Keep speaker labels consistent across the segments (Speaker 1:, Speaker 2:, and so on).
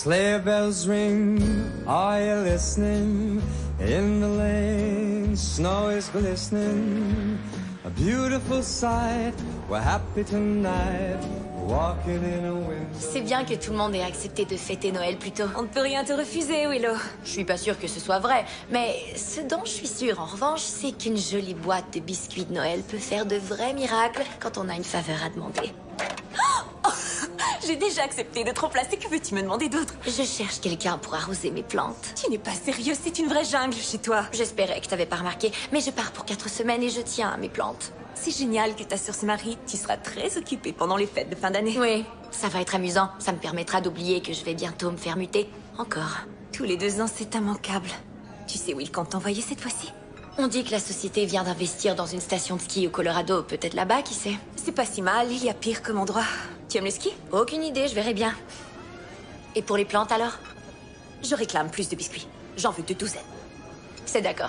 Speaker 1: Sleigh bells ring, are you listening? In the lane, snow is glistening. A beautiful sight, we're happy tonight. Walking in a winter...
Speaker 2: C'est bien que tout le monde ait accepté de fêter Noël plus tôt. On ne peut rien te refuser, Willow. Je suis pas sûre que ce soit vrai, mais ce dont je suis sûre, en revanche, c'est qu'une jolie boîte de biscuits de Noël peut faire de vrais miracles quand on a une faveur à demander. Oh, j'ai déjà accepté de te remplacer, que veux-tu me demander d'autre? Je cherche quelqu'un pour arroser mes plantes. Tu n'es pas sérieux, c'est une vraie jungle chez toi. J'espérais que t'avais pas remarqué, mais je pars pour 4 semaines et je tiens à mes plantes. C'est génial que ta sœur se marie. Tu seras très occupée pendant les fêtes de fin d'année. Oui, ça va être amusant. Ça me permettra d'oublier que je vais bientôt me faire muter. Encore. Tous les 2 ans, c'est immanquable. Tu sais où ils comptent t'envoyer cette fois-ci? On dit que la société vient d'investir dans une station de ski au Colorado. Peut-être là-bas, qui sait? C'est pas si mal, il y a pire comme endroit. Tu aimes le ski? Aucune idée, je verrai bien. Et pour les plantes, alors? Je réclame plus de biscuits. J'en veux 2 douzaines. C'est d'accord.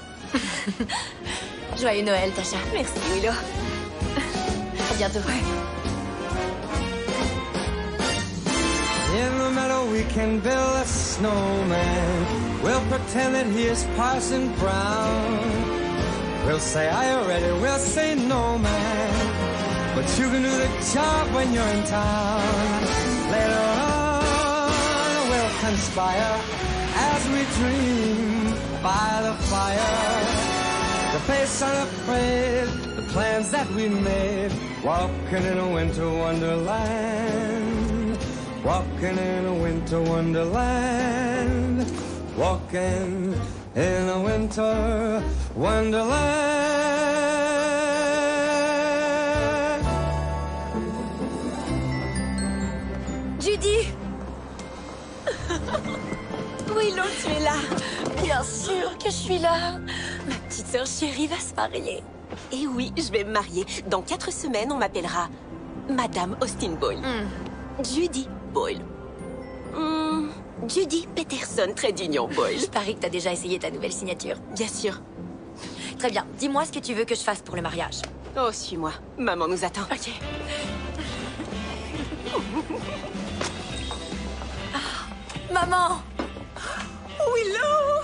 Speaker 2: Joyeux Noël, Tasha. Merci, Willow. À bientôt.
Speaker 1: In the meadow we can build a snowman. We'll pretend that he is Parson Brown. We'll say, are you ready? We'll say, no, man. But you can do the job when you're in town. Later on we'll conspire as we dream by the fire. To face unafraid the plans that we made. Walking in a winter wonderland. Walking in a winter wonderland. Walking in a winter wonderland.
Speaker 2: Judy! Willow, tu es là. Bien sûr que je suis là. Ma petite sœur chérie va se marier.
Speaker 3: Et oui, je vais me marier. Dans 4 semaines, on m'appellera Madame Austin Boyle. Judy Boyle. Judy Peterson, très d'union Boyle.
Speaker 2: Je parie que t'as déjà essayé ta nouvelle signature.
Speaker 3: Bien sûr.
Speaker 2: Très bien. Dis-moi ce que tu veux que je fasse pour le mariage.
Speaker 3: Oh, suis-moi. Maman nous attend.
Speaker 2: Ok. Ah, maman!
Speaker 3: Willow!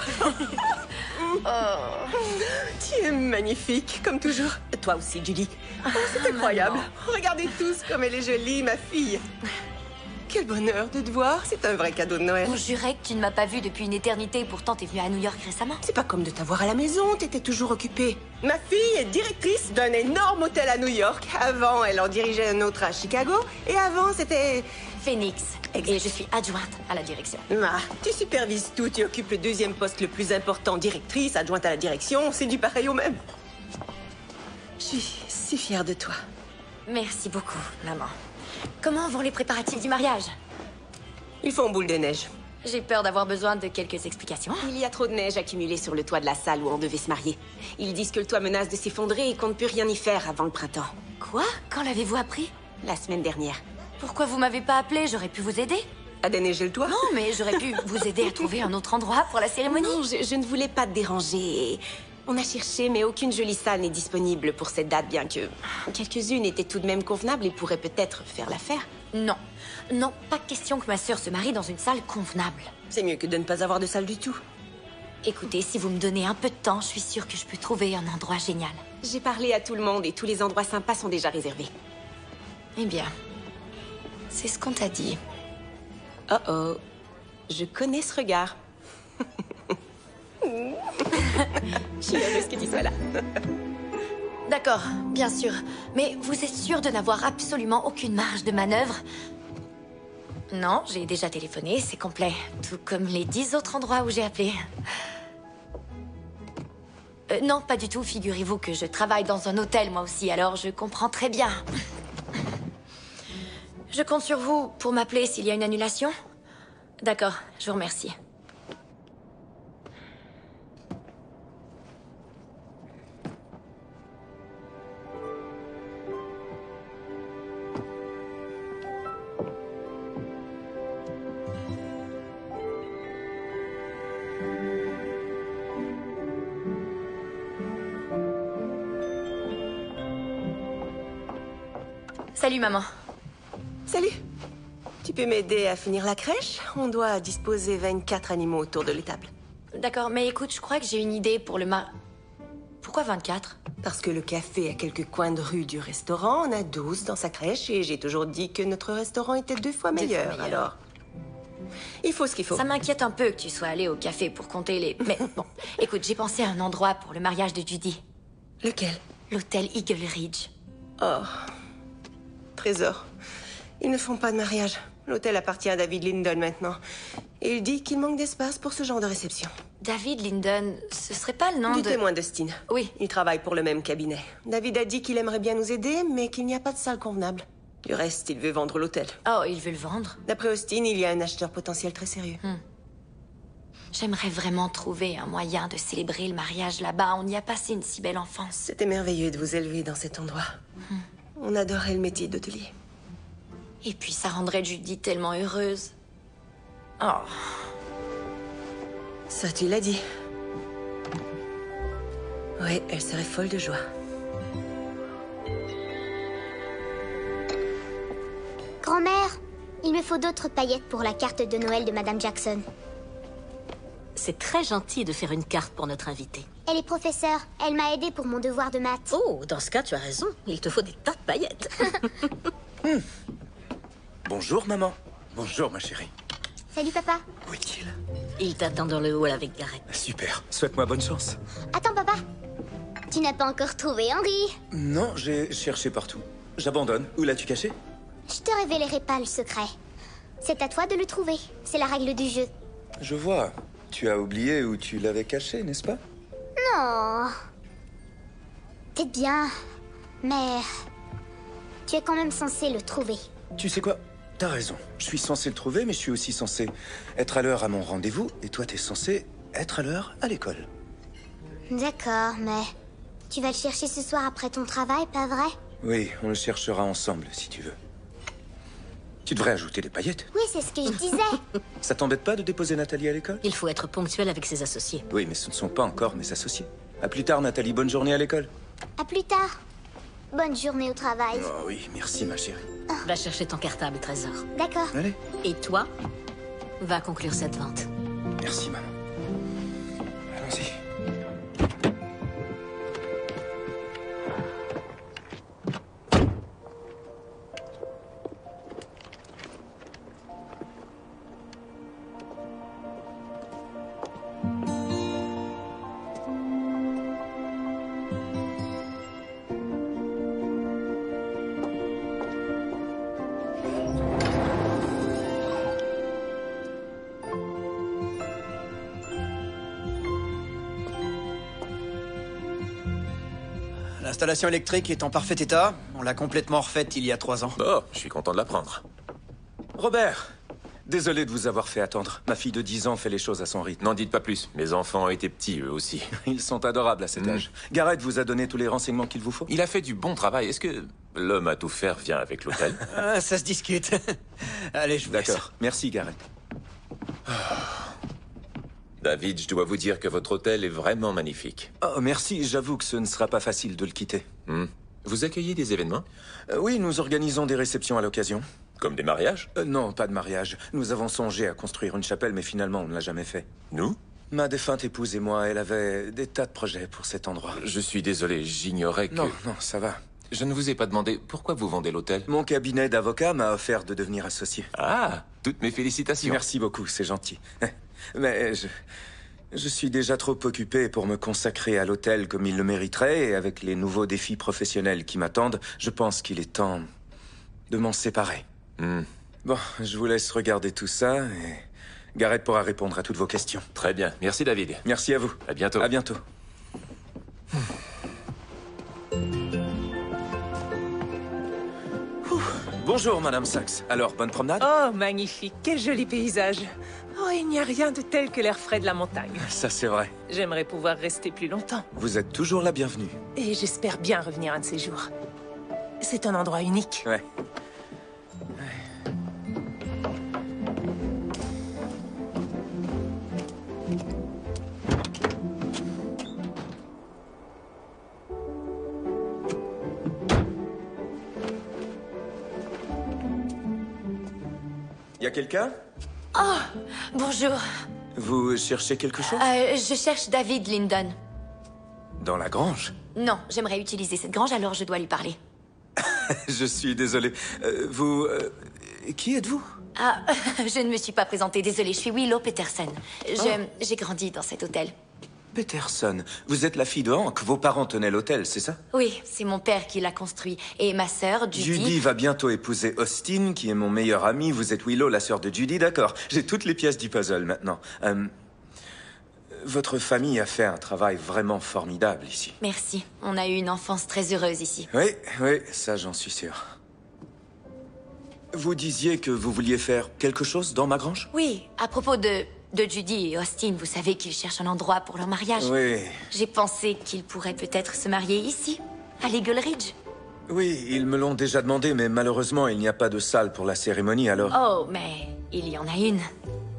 Speaker 3: Tu es magnifique, comme toujours. Toi aussi, Judy. Oh, c'est incroyable. Regardez tous comme elle est jolie, ma fille. Quel bonheur de te voir. C'est un vrai cadeau de Noël.
Speaker 2: On jurait que tu ne m'as pas vue depuis une éternité. Pourtant, t'es venue à New York récemment.
Speaker 3: C'est pas comme de t'avoir à la maison. T'étais toujours occupée. Ma fille est directrice d'un énorme hôtel à New York. Avant, elle en dirigeait un autre à Chicago. Et avant, c'était...
Speaker 2: Phoenix.
Speaker 3: Exact.
Speaker 2: Et je suis adjointe à la direction.
Speaker 3: Ah, tu supervises tout. Tu occupes le 2e poste le plus important. Directrice, adjointe à la direction. C'est du pareil au même. Je suis si fière de toi.
Speaker 2: Merci beaucoup, maman. Comment vont les préparatifs du mariage?
Speaker 3: Ils font boule de neige.
Speaker 2: J'ai peur d'avoir besoin de quelques explications.
Speaker 3: Il y a trop de neige accumulée sur le toit de la salle où on devait se marier. Ils disent que le toit menace de s'effondrer et qu'on ne peut rien y faire avant le printemps.
Speaker 2: Quoi? Quand l'avez-vous appris?
Speaker 3: La semaine dernière.
Speaker 2: Pourquoi vous m'avez pas appelé? J'aurais pu vous aider.
Speaker 3: À déneiger le toit?
Speaker 2: Non, mais j'aurais pu vous aider à trouver un autre endroit pour la cérémonie.
Speaker 3: Non, je ne voulais pas te déranger. On a cherché, mais aucune jolie salle n'est disponible pour cette date, bien que quelques-unes étaient tout de même convenables et pourraient peut-être faire l'affaire.
Speaker 2: Non. Non, pas question que ma sœur se marie dans une salle convenable.
Speaker 3: C'est mieux que de ne pas avoir de salle du tout.
Speaker 2: Écoutez, si vous me donnez un peu de temps, je suis sûre que je peux trouver un endroit génial.
Speaker 3: J'ai parlé à tout le monde et tous les endroits sympas sont déjà réservés.
Speaker 2: Eh bien, c'est ce qu'on t'a dit.
Speaker 3: Oh oh, je connais ce regard. Je suis heureuse que tu sois là.
Speaker 2: D'accord, bien sûr. Mais vous êtes sûr de n'avoir absolument aucune marge de manœuvre? Non, j'ai déjà téléphoné, c'est complet. Tout comme les 10 autres endroits où j'ai appelé. Non, pas du tout. Figurez-vous que je travaille dans un hôtel, moi aussi, alors je comprends très bien. Je compte sur vous pour m'appeler s'il y a une annulation. D'accord, je vous remercie. Salut, maman.
Speaker 3: Salut. Tu peux m'aider à finir la crèche? On doit disposer 24 animaux autour de l'étable.
Speaker 2: D'accord, mais écoute, je crois que j'ai une idée pour le Pourquoi 24?
Speaker 3: Parce que le café à quelques coins de rue du restaurant en a 12 dans sa crèche et j'ai toujours dit que notre restaurant était 2 fois meilleur, alors... Il faut ce qu'il faut.
Speaker 2: Ça m'inquiète un peu que tu sois allé au café pour compter les... Mais bon, écoute, j'ai pensé à un endroit pour le mariage de Judy.
Speaker 3: Lequel?
Speaker 2: L'hôtel Eagle Ridge.
Speaker 3: Oh. Trésor. Ils ne font pas de mariage. L'hôtel appartient à David Linden maintenant. Et il dit qu'il manque d'espace pour ce genre de réception.
Speaker 2: David Linden, ce serait pas le nom
Speaker 3: Du
Speaker 2: de...
Speaker 3: témoin d'Austin.
Speaker 2: Oui.
Speaker 3: Il travaille pour le même cabinet. David a dit qu'il aimerait bien nous aider, mais qu'il n'y a pas de salle convenable. Du reste, il veut vendre l'hôtel.
Speaker 2: Oh, il veut le vendre?
Speaker 3: D'après Austin, il y a un acheteur potentiel très sérieux.
Speaker 2: J'aimerais vraiment trouver un moyen de célébrer le mariage là-bas. On y a passé une si belle enfance.
Speaker 3: C'était merveilleux de vous élever dans cet endroit. On adorait le métier d'hôtelier.
Speaker 2: Et puis ça rendrait Judy tellement heureuse. Oh.
Speaker 3: Ça, tu l'as dit. Oui, elle serait folle de joie.
Speaker 4: Grand-mère, il me faut d'autres paillettes pour la carte de Noël de Madame Jackson.
Speaker 5: C'est très gentil de faire une carte pour notre invitée.
Speaker 4: Elle est professeure. Elle m'a aidée pour mon devoir de maths.
Speaker 5: Oh, dans ce cas, tu as raison. Il te faut des tas de paillettes.
Speaker 6: Bonjour, maman. Bonjour, ma chérie.
Speaker 4: Salut, papa.
Speaker 6: Où est-il?
Speaker 5: Il t'attend dans le hall avec Gareth.
Speaker 6: Super. Souhaite-moi bonne chance.
Speaker 4: Attends, papa. Tu n'as pas encore trouvé Henry.
Speaker 6: Non, j'ai cherché partout. J'abandonne. Où l'as-tu caché?
Speaker 4: Je te révélerai pas le secret. C'est à toi de le trouver. C'est la règle du jeu.
Speaker 6: Je vois. Tu as oublié où tu l'avais caché, n'est-ce pas?
Speaker 4: Non. Peut-être bien. Mais... tu es quand même censé le trouver.
Speaker 6: Tu sais quoi? T'as raison. Je suis censé le trouver, mais je suis aussi censé être à l'heure à mon rendez-vous. Et toi, t'es censé être à l'heure à l'école.
Speaker 4: D'accord, mais... tu vas le chercher ce soir après ton travail, pas vrai?
Speaker 6: Oui, on le cherchera ensemble, si tu veux. Tu devrais ajouter des paillettes.
Speaker 4: Oui, c'est ce que je disais.
Speaker 6: Ça t'embête pas de déposer Nathalie à l'école?
Speaker 5: Il faut être ponctuel avec ses associés.
Speaker 6: Oui, mais ce ne sont pas encore mes associés. À plus tard, Nathalie. Bonne journée à l'école.
Speaker 4: À plus tard. Bonne journée au travail.
Speaker 6: Oh oui, merci, ma chérie.
Speaker 5: Va chercher ton cartable, Trésor.
Speaker 4: D'accord.
Speaker 6: Allez.
Speaker 5: Et toi, va conclure cette vente.
Speaker 6: Merci, maman. Allons-y.
Speaker 7: L'installation électrique est en parfait état. On l'a complètement refaite il y a 3 ans.
Speaker 8: Oh, je suis content de l'apprendre.
Speaker 6: Robert, désolé de vous avoir fait attendre. Ma fille de 10 ans fait les choses à son rythme.
Speaker 8: N'en dites pas plus. Mes enfants étaient petits, eux aussi.
Speaker 6: Ils sont adorables à cet âge. Gareth vous a donné tous les renseignements qu'il vous faut?
Speaker 8: Il a fait du bon travail. Est-ce que l'homme à tout faire vient avec l'hôtel?
Speaker 7: Ah, ça se discute. Allez, je vous laisse.
Speaker 6: D'accord. Merci, Gareth.
Speaker 8: David, je dois vous dire que votre hôtel est vraiment magnifique.
Speaker 6: Oh, merci. J'avoue que ce ne sera pas facile de le quitter.
Speaker 8: Vous accueillez des événements?
Speaker 6: Oui, nous organisons des réceptions à l'occasion.
Speaker 8: Comme des mariages?
Speaker 6: Non, pas de mariage. Nous avons songé à construire une chapelle, mais finalement, on ne l'a jamais fait.
Speaker 8: Nous?
Speaker 6: Ma défunte épouse et moi, elle avait des tas de projets pour cet endroit.
Speaker 8: Je suis désolé, j'ignorais que...
Speaker 6: Non, ça va.
Speaker 8: Je ne vous ai pas demandé pourquoi vous vendez l'hôtel.
Speaker 6: Mon cabinet d'avocat m'a offert de devenir associé.
Speaker 8: Ah, toutes mes félicitations.
Speaker 6: Merci beaucoup, c'est gentil. Mais je suis déjà trop occupé pour me consacrer à l'hôtel comme il le mériterait, et avec les nouveaux défis professionnels qui m'attendent, je pense qu'il est temps de m'en séparer. Bon, je vous laisse regarder tout ça, et Gareth pourra répondre à toutes vos questions.
Speaker 8: Très bien, merci David.
Speaker 6: Merci à vous.
Speaker 8: À bientôt.
Speaker 6: À bientôt. Bonjour, Madame Sachs. Alors, bonne promenade?
Speaker 3: Oh, magnifique. Quel joli paysage. Oh, il n'y a rien de tel que l'air frais de la montagne.
Speaker 6: Ça, c'est vrai.
Speaker 3: J'aimerais pouvoir rester plus longtemps.
Speaker 6: Vous êtes toujours la bienvenue.
Speaker 3: Et j'espère bien revenir un de ces jours. C'est un endroit unique.
Speaker 6: Ouais. Y a quelqu'un?
Speaker 2: Oh, bonjour.
Speaker 6: Vous cherchez quelque chose?
Speaker 2: Je cherche David Lyndon.
Speaker 6: Dans la grange?
Speaker 2: Non, j'aimerais utiliser cette grange, alors je dois lui parler.
Speaker 6: Je suis désolé. Qui êtes-vous?
Speaker 2: Ah, je ne me suis pas présentée, désolée, je suis Willow Peterson. J'ai grandi dans cet hôtel.
Speaker 6: Peterson, vous êtes la fille de Hank. Vos parents tenaient l'hôtel, c'est ça?
Speaker 2: Oui, c'est mon père qui l'a construit. Et ma sœur,
Speaker 6: Judy va bientôt épouser Austin, qui est mon meilleur ami. Vous êtes Willow, la sœur de Judy, d'accord. J'ai toutes les pièces du puzzle maintenant. Votre famille a fait un travail vraiment formidable ici.
Speaker 2: Merci. On a eu une enfance très heureuse ici.
Speaker 6: Oui, ça j'en suis sûr. Vous disiez que vous vouliez faire quelque chose dans ma grange?
Speaker 2: Oui, à propos de Judy et Austin, vous savez qu'ils cherchent un endroit pour leur mariage.
Speaker 6: Oui.
Speaker 2: J'ai pensé qu'ils pourraient peut-être se marier ici, à l'Eagle Ridge.
Speaker 6: Oui, ils me l'ont déjà demandé, mais malheureusement, il n'y a pas de salle pour la cérémonie, alors...
Speaker 2: Oh, mais il y en a une.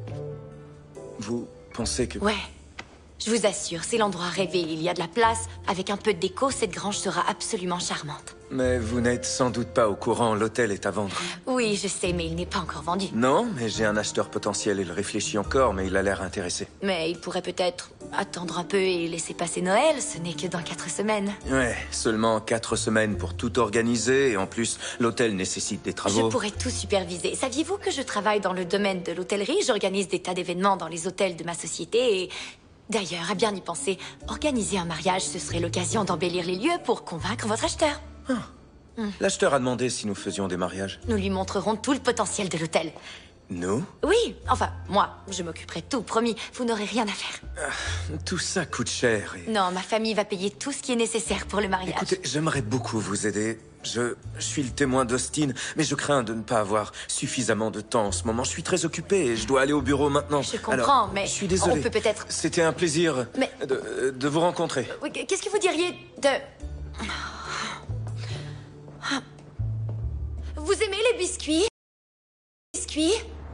Speaker 6: Vous pensez que...
Speaker 2: Ouais. Je vous assure, c'est l'endroit rêvé. Il y a de la place. Avec un peu de déco, cette grange sera absolument charmante.
Speaker 6: Mais vous n'êtes sans doute pas au courant, l'hôtel est à vendre.
Speaker 2: Oui, je sais, mais il n'est pas encore vendu.
Speaker 6: Non, mais j'ai un acheteur potentiel. Il réfléchit encore, mais il a l'air intéressé.
Speaker 2: Mais il pourrait peut-être attendre un peu et laisser passer Noël. Ce n'est que dans 4 semaines.
Speaker 6: Ouais, seulement 4 semaines pour tout organiser. Et en plus, l'hôtel nécessite des travaux.
Speaker 2: Je pourrais tout superviser. Saviez-vous que je travaille dans le domaine de l'hôtellerie? J'organise des tas d'événements dans les hôtels de ma société et... D'ailleurs, à bien y penser, organiser un mariage, ce serait l'occasion d'embellir les lieux pour convaincre votre acheteur.
Speaker 6: L'acheteur a demandé si nous faisions des mariages.
Speaker 2: Nous lui montrerons tout le potentiel de l'hôtel.
Speaker 6: Nous?
Speaker 2: Oui, enfin, moi, je m'occuperai de tout, promis. Vous n'aurez rien à faire.
Speaker 6: Tout ça coûte cher et...
Speaker 2: Non, ma famille va payer tout ce qui est nécessaire pour le mariage.
Speaker 6: Écoutez, j'aimerais beaucoup vous aider. Je suis le témoin d'Austin, mais je crains de ne pas avoir suffisamment de temps en ce moment. Je suis très occupé et je dois aller au bureau maintenant.
Speaker 2: Je comprends,
Speaker 6: Alors,
Speaker 2: mais
Speaker 6: je suis désolé.
Speaker 2: on peut peut-être...
Speaker 6: C'était un plaisir
Speaker 2: Mais-
Speaker 6: de vous rencontrer.
Speaker 2: Oui, qu'est-ce que vous diriez de... Vous aimez les biscuits? Biscuits?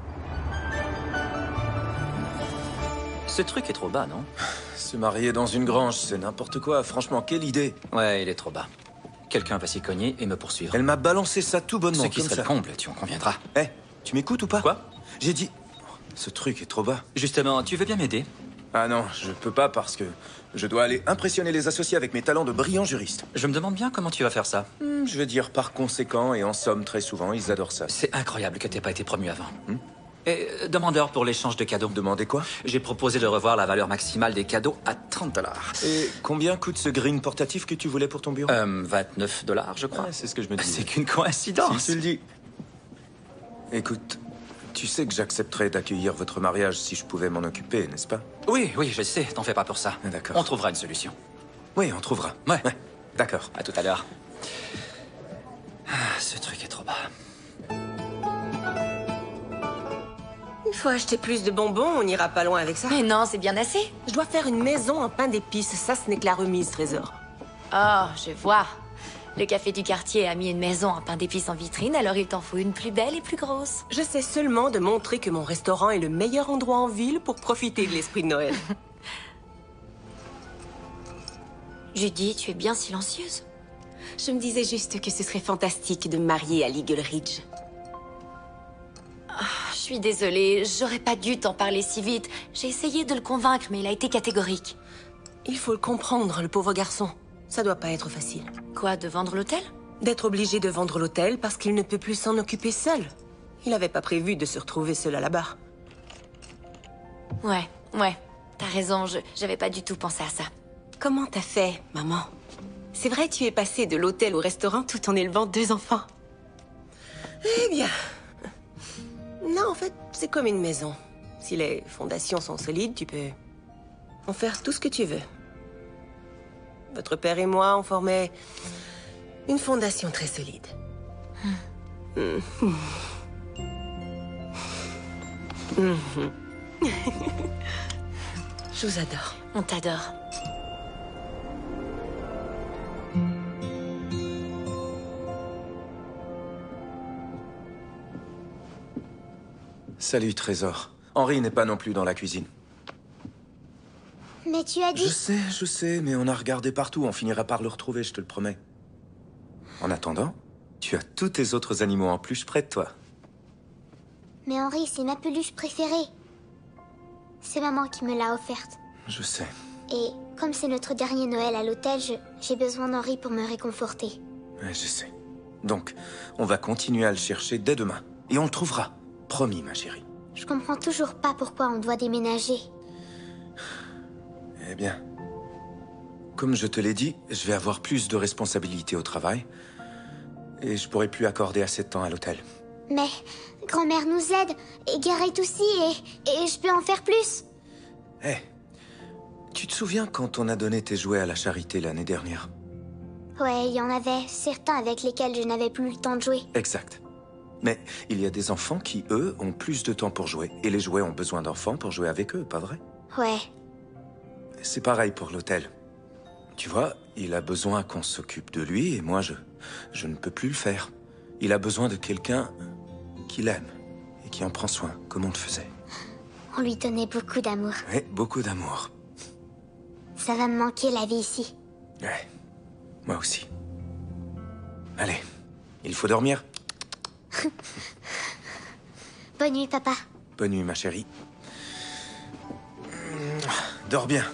Speaker 9: Ce truc est trop bas, non?
Speaker 6: Se marier dans une grange, c'est n'importe quoi. Franchement, quelle idée.
Speaker 9: Ouais, il est trop bas. Quelqu'un va s'y cogner et me poursuivre.
Speaker 6: Elle m'a balancé ça tout bonnement,
Speaker 9: Ce qui
Speaker 6: comme
Speaker 9: serait
Speaker 6: ça.
Speaker 9: le comble, tu en conviendras.
Speaker 6: Eh, tu m'écoutes ou pas?
Speaker 9: Quoi?
Speaker 6: J'ai dit... Ce truc est trop bas.
Speaker 9: Justement, tu veux bien m'aider?
Speaker 6: Ah non, je peux pas parce que je dois aller impressionner les associés avec mes talents de brillant juriste.
Speaker 9: Je me demande bien comment tu vas faire ça.
Speaker 6: Je veux dire par conséquent, et en somme, très souvent, ils adorent ça.
Speaker 9: C'est incroyable que t'aies pas été promu avant. Et demandeur pour l'échange de cadeaux.
Speaker 6: Demandez quoi?
Speaker 9: J'ai proposé de revoir la valeur maximale des cadeaux à 30 $.
Speaker 6: Et combien coûte ce green portatif que tu voulais pour ton bureau?
Speaker 9: 29 $, je crois.
Speaker 6: Ouais, c'est ce que je me disais.
Speaker 9: C'est qu'une coïncidence.
Speaker 6: Si tu le dis. Écoute, tu sais que j'accepterais d'accueillir votre mariage si je pouvais m'en occuper, n'est-ce pas?
Speaker 9: Oui, je sais, t'en fais pas pour ça.
Speaker 6: D'accord.
Speaker 9: On trouvera une solution.
Speaker 6: Oui, on trouvera.
Speaker 9: Ouais.
Speaker 6: D'accord.
Speaker 9: À tout à l'heure. Ah, ce truc est trop bas.
Speaker 3: Il faut acheter plus de bonbons, on n'ira pas loin avec ça.
Speaker 2: Mais non, c'est bien assez.
Speaker 3: Je dois faire une maison en pain d'épices, ça ce n'est que la remise, Trésor.
Speaker 2: Oh, je vois. Le café du quartier a mis une maison en pain d'épices en vitrine, alors il t'en faut une plus belle et plus grosse.
Speaker 3: J'essaie seulement de montrer que mon restaurant est le meilleur endroit en ville pour profiter de l'esprit de Noël.
Speaker 2: Judy, tu es bien silencieuse.
Speaker 3: Je me disais juste que ce serait fantastique de me marier à l'Eagle Ridge.
Speaker 2: Je suis désolée, j'aurais pas dû t'en parler si vite. J'ai essayé de le convaincre, mais il a été catégorique.
Speaker 3: Il faut le comprendre, le pauvre garçon. Ça doit pas être facile.
Speaker 2: Quoi, de vendre l'hôtel?
Speaker 3: D'être obligé de vendre l'hôtel parce qu'il ne peut plus s'en occuper seul. Il n'avait pas prévu de se retrouver seul à la barre.
Speaker 2: Ouais, t'as raison, j'avais pas du tout pensé à ça.
Speaker 3: Comment t'as fait, maman? C'est vrai, tu es passée de l'hôtel au restaurant tout en élevant 2 enfants. Eh bien... Non, en fait, c'est comme une maison. Si les fondations sont solides, tu peux en faire tout ce que tu veux. Votre père et moi, on formait une fondation très solide. Je vous adore.
Speaker 2: On t'adore.
Speaker 6: Salut, Trésor. Henri n'est pas non plus dans la cuisine.
Speaker 4: Mais tu as dit...
Speaker 6: Je sais, mais on a regardé partout. On finira par le retrouver, je te le promets. En attendant, tu as tous tes autres animaux en plus près de toi.
Speaker 4: Mais Henri, c'est ma peluche préférée. C'est maman qui me l'a offerte.
Speaker 6: Je sais.
Speaker 4: Et comme c'est notre dernier Noël à l'hôtel, j'ai besoin d'Henri pour me réconforter.
Speaker 6: Ouais, je sais. Donc, on va continuer à le chercher dès demain. Et on le trouvera. Promis, ma chérie.
Speaker 4: Je comprends toujours pas pourquoi on doit déménager.
Speaker 6: Eh bien, comme je te l'ai dit, je vais avoir plus de responsabilités au travail. Et je pourrai plus accorder assez de temps à l'hôtel.
Speaker 4: Mais grand-mère nous aide, et Garrett aussi, et je peux en faire plus.
Speaker 6: Hé, tu te souviens quand on a donné tes jouets à la charité l'année dernière?
Speaker 4: Ouais, il y en avait certains avec lesquels je n'avais plus le temps de jouer.
Speaker 6: Exact. Mais il y a des enfants qui, eux, ont plus de temps pour jouer. Et les jouets ont besoin d'enfants pour jouer avec eux, pas vrai?
Speaker 4: Ouais.
Speaker 6: C'est pareil pour l'hôtel. Tu vois, il a besoin qu'on s'occupe de lui et moi, je ne peux plus le faire. Il a besoin de quelqu'un qui l'aime et qui en prend soin, comme on le faisait.
Speaker 4: On lui donnait beaucoup d'amour.
Speaker 6: Oui, beaucoup d'amour.
Speaker 4: Ça va me manquer la vie ici.
Speaker 6: Ouais, moi aussi. Allez, il faut dormir.
Speaker 4: Bonne nuit, papa.
Speaker 6: Bonne nuit, ma chérie. Dors bien.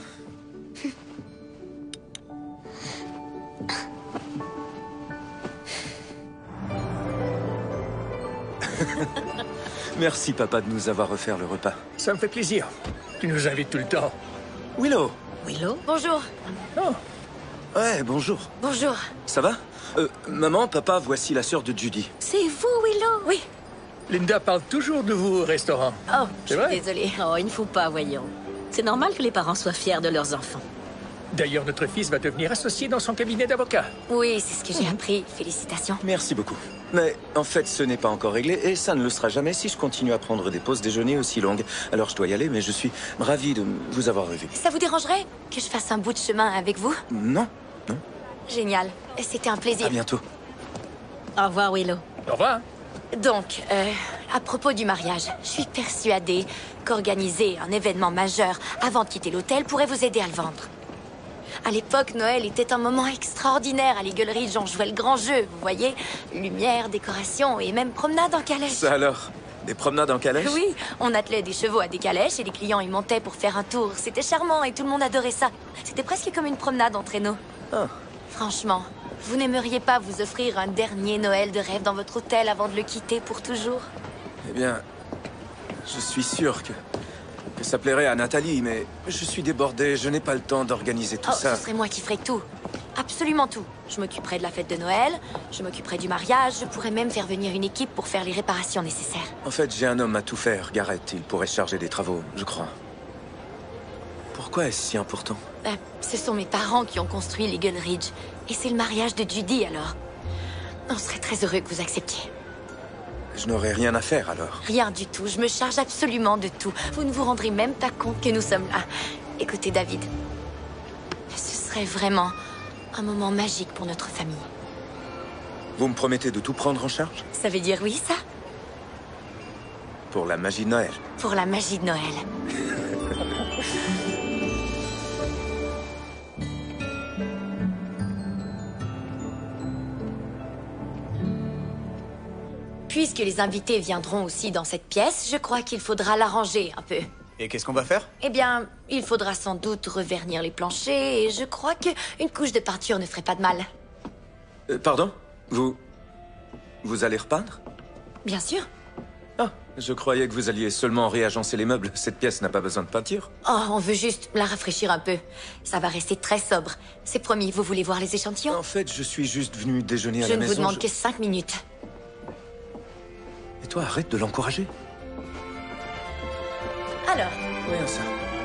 Speaker 6: Merci, papa, de nous avoir offert le repas.
Speaker 10: Ça me fait plaisir. Tu nous invites tout le temps.
Speaker 6: Willow.
Speaker 5: Willow?
Speaker 2: Bonjour.
Speaker 10: Oh,
Speaker 6: Ouais, bonjour.
Speaker 2: Bonjour.
Speaker 6: Ça va? Maman, papa, voici la sœur de Judy.
Speaker 5: C'est vous, Willow?
Speaker 2: Oui.
Speaker 10: Linda parle toujours de vous au restaurant.
Speaker 2: Oh, je
Speaker 10: C'est
Speaker 2: suis
Speaker 10: vrai?
Speaker 2: désolée.
Speaker 5: Oh, il ne faut pas, voyons. C'est normal que les parents soient fiers de leurs enfants.
Speaker 10: D'ailleurs, notre fils va devenir associé dans son cabinet d'avocat.
Speaker 2: Oui, c'est ce que j'ai appris. Félicitations.
Speaker 6: Merci beaucoup. Mais en fait, ce n'est pas encore réglé et ça ne le sera jamais si je continue à prendre des pauses déjeuner aussi longues. Alors je dois y aller, mais je suis ravi de vous avoir revu.
Speaker 2: Ça vous dérangerait que je fasse un bout de chemin avec vous?
Speaker 6: Non, non.
Speaker 2: Génial. C'était un plaisir.
Speaker 6: À bientôt.
Speaker 5: Au revoir, Willow.
Speaker 10: Au revoir.
Speaker 2: Donc, à propos du mariage, je suis persuadée qu'organiser un événement majeur avant de quitter l'hôtel pourrait vous aider à le vendre. À l'époque, Noël était un moment extraordinaire à l'Eagle Ridge. On jouait le grand jeu, vous voyez. Lumière, décoration et même promenade en calèche.
Speaker 6: Ça alors? Des promenades en calèche?
Speaker 2: Oui, on attelait des chevaux à des calèches et les clients y montaient pour faire un tour. C'était charmant et tout le monde adorait ça. C'était presque comme une promenade en traîneau.
Speaker 6: Ah.
Speaker 2: Franchement, vous n'aimeriez pas vous offrir un dernier Noël de rêve dans votre hôtel avant de le quitter pour toujours?
Speaker 6: Eh bien, je suis sûr que ça plairait à Nathalie, mais je suis débordé, je n'ai pas le temps d'organiser tout ça.
Speaker 2: Ce serait moi qui ferais tout. Absolument tout. Je m'occuperai de la fête de Noël, je m'occuperai du mariage, je pourrais même faire venir une équipe pour faire les réparations nécessaires.
Speaker 6: En fait, j'ai un homme à tout faire, Garrett. Il pourrait se charger des travaux, je crois. Pourquoi est-ce si important?
Speaker 2: Ce sont mes parents qui ont construit l'Eagle Ridge. Et c'est le mariage de Judy, alors. On serait très heureux que vous acceptiez.
Speaker 6: Je n'aurais rien à faire, alors.
Speaker 2: Rien du tout. Je me charge absolument de tout. Vous ne vous rendrez même pas compte que nous sommes là. Écoutez, David. Ce serait vraiment un moment magique pour notre famille.
Speaker 6: Vous me promettez de tout prendre en charge?
Speaker 2: Ça veut dire oui, ça?
Speaker 6: Pour la magie de Noël.
Speaker 2: Pour la magie de Noël. Puisque les invités viendront aussi dans cette pièce, je crois qu'il faudra l'arranger un peu.
Speaker 7: Et qu'est-ce qu'on va faire?
Speaker 2: Eh bien, il faudra sans doute revernir les planchers et je crois qu'une couche de peinture ne ferait pas de mal.
Speaker 6: Pardon? Vous allez repeindre?
Speaker 2: Bien sûr.
Speaker 6: Ah, je croyais que vous alliez seulement réagencer les meubles. Cette pièce n'a pas besoin de peinture.
Speaker 2: Oh, on veut juste la rafraîchir un peu. Ça va rester très sobre. C'est promis, vous voulez voir les échantillons?
Speaker 6: En fait, je suis juste venu déjeuner à
Speaker 2: Je
Speaker 6: la
Speaker 2: ne
Speaker 6: maison.
Speaker 2: vous demande que 5 minutes.
Speaker 6: Et toi, arrête de l'encourager.
Speaker 2: Alors.
Speaker 6: Rien, ça.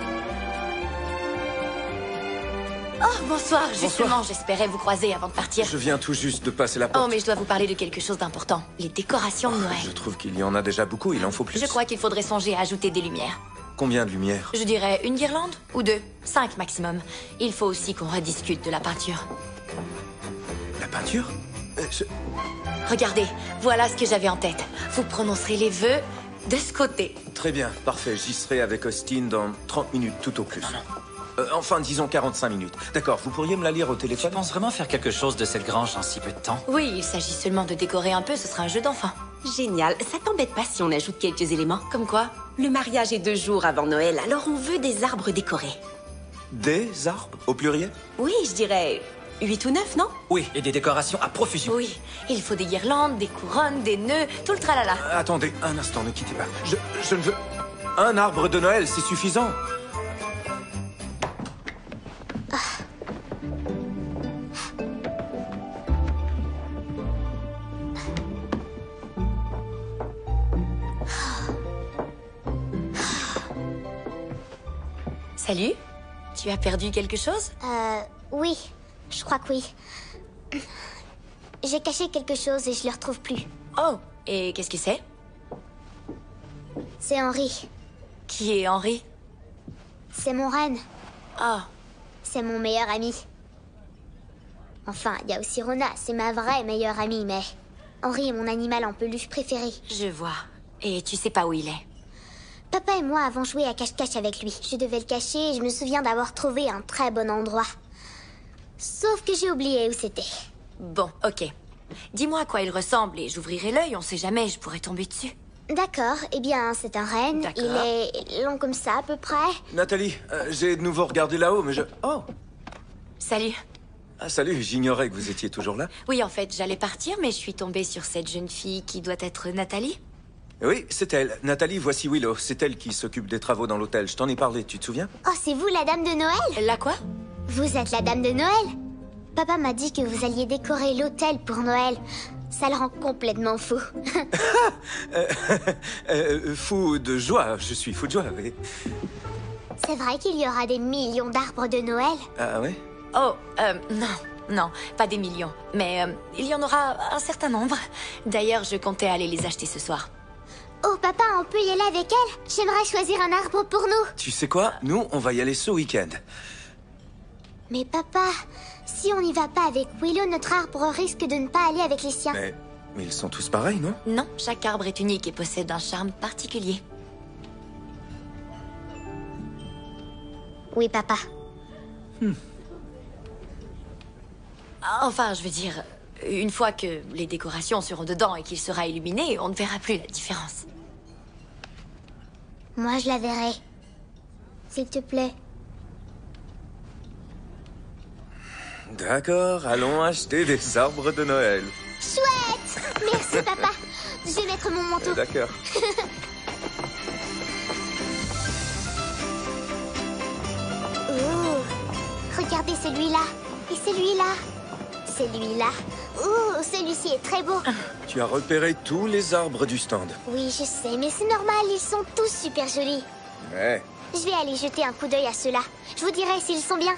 Speaker 2: Oh, bonsoir. Justement, j'espérais vous croiser avant de partir.
Speaker 6: Je viens tout juste de passer la porte.
Speaker 2: Oh, mais je dois vous parler de quelque chose d'important. Les décorations de Noël.
Speaker 6: Je trouve qu'il y en a déjà beaucoup, il en faut plus.
Speaker 2: Je crois qu'il faudrait songer à ajouter des lumières.
Speaker 6: Combien de lumières?
Speaker 2: Je dirais une guirlande ou 2. 5 maximum. Il faut aussi qu'on rediscute de la peinture.
Speaker 6: La peinture?
Speaker 2: Regardez, voilà ce que j'avais en tête. Vous prononcerez les vœux de ce côté.
Speaker 6: Très bien, parfait. J'y serai avec Austin dans 30 minutes tout au plus. Enfin, disons 45 minutes. D'accord, vous pourriez me la lire au téléphone?
Speaker 9: Tu penses vraiment faire quelque chose de cette grange en si peu de temps?
Speaker 2: Oui, il s'agit seulement de décorer un peu, ce sera un jeu d'enfant.
Speaker 3: Génial. Ça t'embête pas si on ajoute quelques éléments?
Speaker 2: Comme quoi?
Speaker 3: Le mariage est 2 jours avant Noël, alors on veut des arbres décorés.
Speaker 6: Des arbres, au pluriel?
Speaker 3: Oui, je dirais 8 ou 9, non?
Speaker 9: Oui, et des décorations à profusion.
Speaker 2: Oui, il faut des guirlandes, des couronnes, des nœuds, tout le tralala.
Speaker 6: Attendez, un instant, ne quittez pas. Je ne veux... Un arbre de Noël, c'est suffisant.
Speaker 2: Salut? Tu as perdu quelque chose?
Speaker 4: Oui. Je crois que oui. J'ai caché quelque chose et je le retrouve plus.
Speaker 2: Oh, et qu'est-ce que c'est?
Speaker 4: C'est Henri.
Speaker 2: Qui est Henri?
Speaker 4: C'est mon reine.
Speaker 2: Ah,
Speaker 4: C'est mon meilleur ami. Enfin, il y a aussi Rona, c'est ma vraie meilleure amie, mais... Henri est mon animal en peluche préféré.
Speaker 2: je vois. Et tu sais pas où il est?
Speaker 4: Papa et moi avons joué à cache-cache avec lui. Je devais le cacher et je me souviens d'avoir trouvé un très bon endroit. Sauf que j'ai oublié où c'était.
Speaker 2: Bon, ok. Dis-moi à quoi il ressemble et j'ouvrirai l'œil, on sait jamais, je pourrais tomber dessus.
Speaker 4: D'accord, eh bien, c'est un renne.
Speaker 2: D'accord.
Speaker 4: Il est long comme ça, à peu près.
Speaker 6: Nathalie, j'ai de nouveau regardé là-haut, mais je... Oh!
Speaker 2: Salut.
Speaker 6: Ah, salut, j'ignorais que vous étiez toujours là.
Speaker 2: Oui, en fait, j'allais partir, mais je suis tombée sur cette jeune fille qui doit être Nathalie.
Speaker 6: Oui, c'est elle. Nathalie, voici Willow. C'est elle qui s'occupe des travaux dans l'hôtel. Je t'en ai parlé, tu te souviens?
Speaker 4: Oh, c'est vous, la dame de Noël?
Speaker 2: La quoi?
Speaker 4: Vous êtes la dame de Noël? Papa m'a dit que vous alliez décorer l'hôtel pour Noël. Ça le rend complètement fou.
Speaker 6: Fou de joie. Je suis fou de joie, oui.
Speaker 4: C'est vrai qu'il y aura des millions d'arbres de Noël?
Speaker 6: Ah ouais?
Speaker 2: Oh, non. Non, pas des millions. Mais il y en aura un certain nombre. D'ailleurs, je comptais aller les acheter ce soir.
Speaker 4: Oh, papa, on peut y aller avec elle? J'aimerais choisir un arbre pour nous.
Speaker 6: Tu sais quoi? Nous, on va y aller ce week-end.
Speaker 4: Mais papa, si on n'y va pas avec Willow, notre arbre risque de ne pas aller avec les siens.
Speaker 6: Mais ils sont tous pareils, non?
Speaker 2: Non, chaque arbre est unique et possède un charme particulier.
Speaker 4: Oui, papa.
Speaker 2: Enfin, je veux dire, une fois que les décorations seront dedans et qu'il sera illuminé, on ne verra plus la différence.
Speaker 4: Moi, je la verrai. S'il te plaît.
Speaker 6: D'accord, allons acheter des arbres de Noël.
Speaker 4: Chouette! Merci, papa. Je vais mettre mon manteau.
Speaker 6: D'accord.
Speaker 4: Oh, regardez celui-là. Et celui-là. Celui-là. Oh, celui-ci est très beau.
Speaker 6: Tu as repéré tous les arbres du stand.
Speaker 4: Oui, je sais, mais c'est normal, ils sont tous super jolis.
Speaker 6: Ouais.
Speaker 4: Je vais aller jeter un coup d'œil à ceux-là. Je vous dirai s'ils sont bien.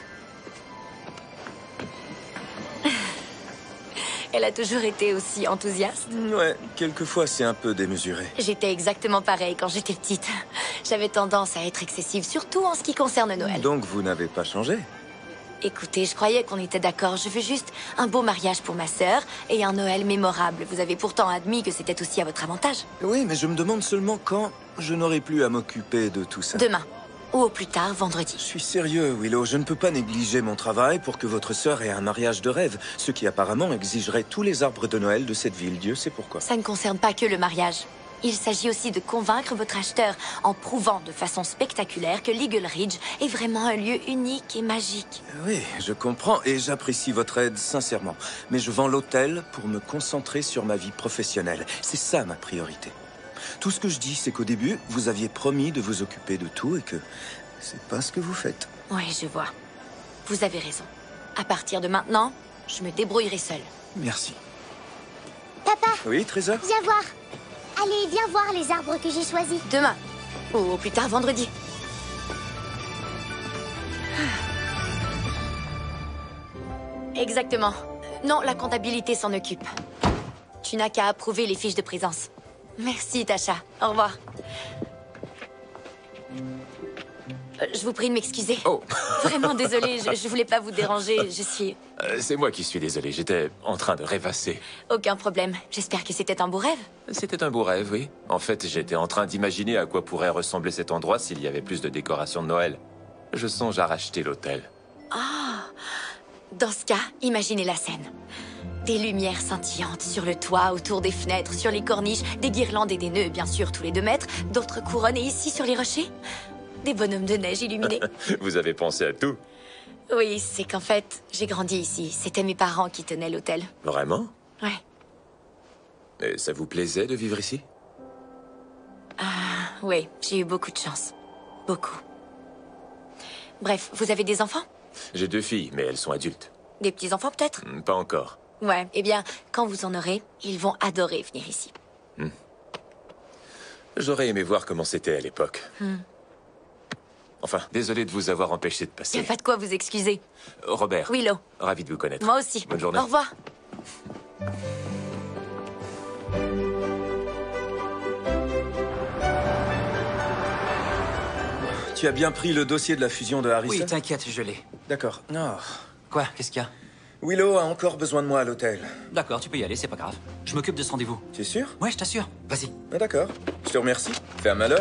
Speaker 2: Elle a toujours été aussi enthousiaste.
Speaker 6: Ouais, quelquefois c'est un peu démesuré.
Speaker 2: J'étais exactement pareil quand j'étais petite. J'avais tendance à être excessive, surtout en ce qui concerne Noël.
Speaker 6: Donc vous n'avez pas changé?
Speaker 2: Écoutez, je croyais qu'on était d'accord. Je veux juste un beau mariage pour ma sœur et un Noël mémorable. Vous avez pourtant admis que c'était aussi à votre avantage.
Speaker 6: Oui, mais je me demande seulement quand je n'aurai plus à m'occuper de tout ça.
Speaker 2: Demain. Ou au plus tard, vendredi.
Speaker 6: Je suis sérieux, Willow. Je ne peux pas négliger mon travail pour que votre sœur ait un mariage de rêve, ce qui apparemment exigerait tous les arbres de Noël de cette ville. Dieu sait pourquoi.
Speaker 2: Ça ne concerne pas que le mariage. Il s'agit aussi de convaincre votre acheteur en prouvant de façon spectaculaire que l'Eagle Ridge est vraiment un lieu unique et magique.
Speaker 6: Oui, je comprends et j'apprécie votre aide sincèrement. Mais je vends l'hôtel pour me concentrer sur ma vie professionnelle. C'est ça ma priorité. Tout ce que je dis, c'est qu'au début, vous aviez promis de vous occuper de tout et que c'est pas ce que vous faites.
Speaker 2: Oui, je vois. Vous avez raison. À partir de maintenant, je me débrouillerai seule.
Speaker 6: Merci.
Speaker 4: Papa,
Speaker 6: Oui, Trésor?
Speaker 4: viens voir. Allez, viens voir les arbres que j'ai choisis.
Speaker 2: Demain. Ou au plus tard, vendredi. Exactement. Non, la comptabilité s'en occupe. Tu n'as qu'à approuver les fiches de présence. Merci, Tasha. Au revoir. Je vous prie de m'excuser.
Speaker 8: Oh.
Speaker 2: Vraiment désolée, je voulais pas vous déranger. Je suis...
Speaker 8: C'est moi qui suis désolé, j'étais en train de rêvasser.
Speaker 2: Aucun problème. J'espère que c'était un beau rêve.
Speaker 8: C'était un beau rêve, oui. En fait, j'étais en train d'imaginer à quoi pourrait ressembler cet endroit s'il y avait plus de décorations de Noël. Je songe à racheter l'hôtel.
Speaker 2: Ah. Dans ce cas, imaginez la scène. Des lumières scintillantes sur le toit, autour des fenêtres, sur les corniches, des guirlandes et des nœuds, bien sûr, tous les 2 mètres, d'autres couronnes et ici, sur les rochers, des bonhommes de neige illuminés.
Speaker 8: Vous avez pensé à tout?
Speaker 2: Oui, c'est qu'en fait, j'ai grandi ici. C'était mes parents qui tenaient l'hôtel.
Speaker 8: Vraiment?
Speaker 2: Ouais.
Speaker 8: Et ça vous plaisait de vivre ici?
Speaker 2: Oui, j'ai eu beaucoup de chance. Beaucoup. Bref, vous avez des enfants?
Speaker 8: J'ai 2 filles, mais elles sont adultes.
Speaker 2: Des petits-enfants, peut-être?
Speaker 8: Pas encore.
Speaker 2: Ouais, eh bien, quand vous en aurez, ils vont adorer venir ici.
Speaker 8: J'aurais aimé voir comment c'était à l'époque. Enfin, désolé de vous avoir empêché de
Speaker 2: Y a
Speaker 8: passer.
Speaker 2: pas de quoi vous excuser.
Speaker 8: Robert.
Speaker 2: Willow.
Speaker 8: Ravi de vous connaître.
Speaker 2: Moi aussi.
Speaker 8: Bonne journée.
Speaker 2: Au revoir.
Speaker 6: Tu as bien pris le dossier de la fusion de Harrison?
Speaker 9: Oui, t'inquiète, je l'ai.
Speaker 6: D'accord. Non.
Speaker 9: Quoi? Qu'est-ce qu'il y a?
Speaker 6: Willow a encore besoin de moi à l'hôtel.
Speaker 9: D'accord, tu peux y aller, c'est pas grave. Je m'occupe de ce rendez-vous.
Speaker 6: Tu es sûr?
Speaker 9: Ouais, je t'assure. Vas-y.
Speaker 6: Ah, d'accord. Je te remercie. Fais un malheur.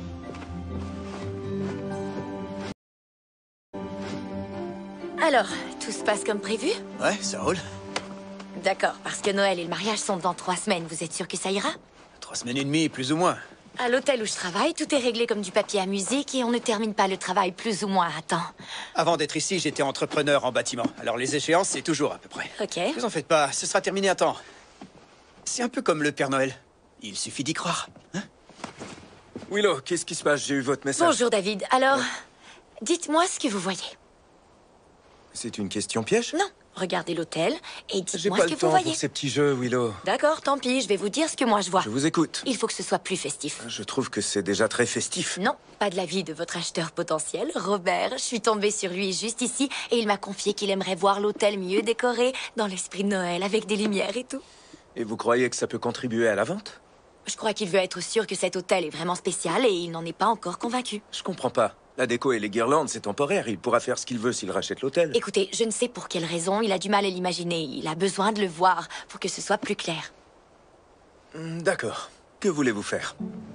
Speaker 2: Alors, tout se passe comme prévu?
Speaker 7: Ouais, ça roule.
Speaker 2: D'accord, parce que Noël et le mariage sont dans 3 semaines. Vous êtes sûr que ça ira?
Speaker 7: 3 semaines et demie, plus ou moins.
Speaker 2: À l'hôtel où je travaille, tout est réglé comme du papier à musique et on ne termine pas le travail plus ou moins à temps.
Speaker 7: Avant d'être ici, j'étais entrepreneur en bâtiment. Alors les échéances, c'est toujours à peu près.
Speaker 2: Ok.
Speaker 7: Ne vous en faites pas, ce sera terminé à temps. C'est un peu comme le Père Noël. Il suffit d'y croire. Hein?
Speaker 6: Willow, qu'est-ce qui se passe? J'ai eu votre message.
Speaker 2: Bonjour David. Alors, dites-moi ce que vous voyez.
Speaker 6: C'est une question piège?
Speaker 2: Non, regardez l'hôtel et
Speaker 6: J'ai
Speaker 2: dites-moi
Speaker 6: pas
Speaker 2: ce que
Speaker 6: le
Speaker 2: vous
Speaker 6: temps
Speaker 2: voyez.
Speaker 6: pour ces petits jeux, Willow.
Speaker 2: D'accord, tant pis, je vais vous dire ce que moi je vois.
Speaker 6: Je vous écoute.
Speaker 2: Il faut que ce soit plus festif.
Speaker 6: Je trouve que c'est déjà très festif.
Speaker 2: Non, pas de l'avis de votre acheteur potentiel, Robert. Je suis tombée sur lui juste ici et il m'a confié qu'il aimerait voir l'hôtel mieux décoré, dans l'esprit de Noël, avec des lumières et tout.
Speaker 6: Et vous croyez que ça peut contribuer à la vente?
Speaker 2: Je crois qu'il veut être sûr que cet hôtel est vraiment spécial et il n'en est pas encore convaincu.
Speaker 6: Je comprends pas. La déco et les guirlandes, c'est temporaire. Il pourra faire ce qu'il veut s'il rachète l'hôtel.
Speaker 2: Écoutez, je ne sais pour quelle raison, il a du mal à l'imaginer. Il a besoin de le voir pour que ce soit plus clair.
Speaker 6: D'accord. Que voulez-vous faire?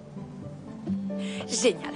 Speaker 2: Génial.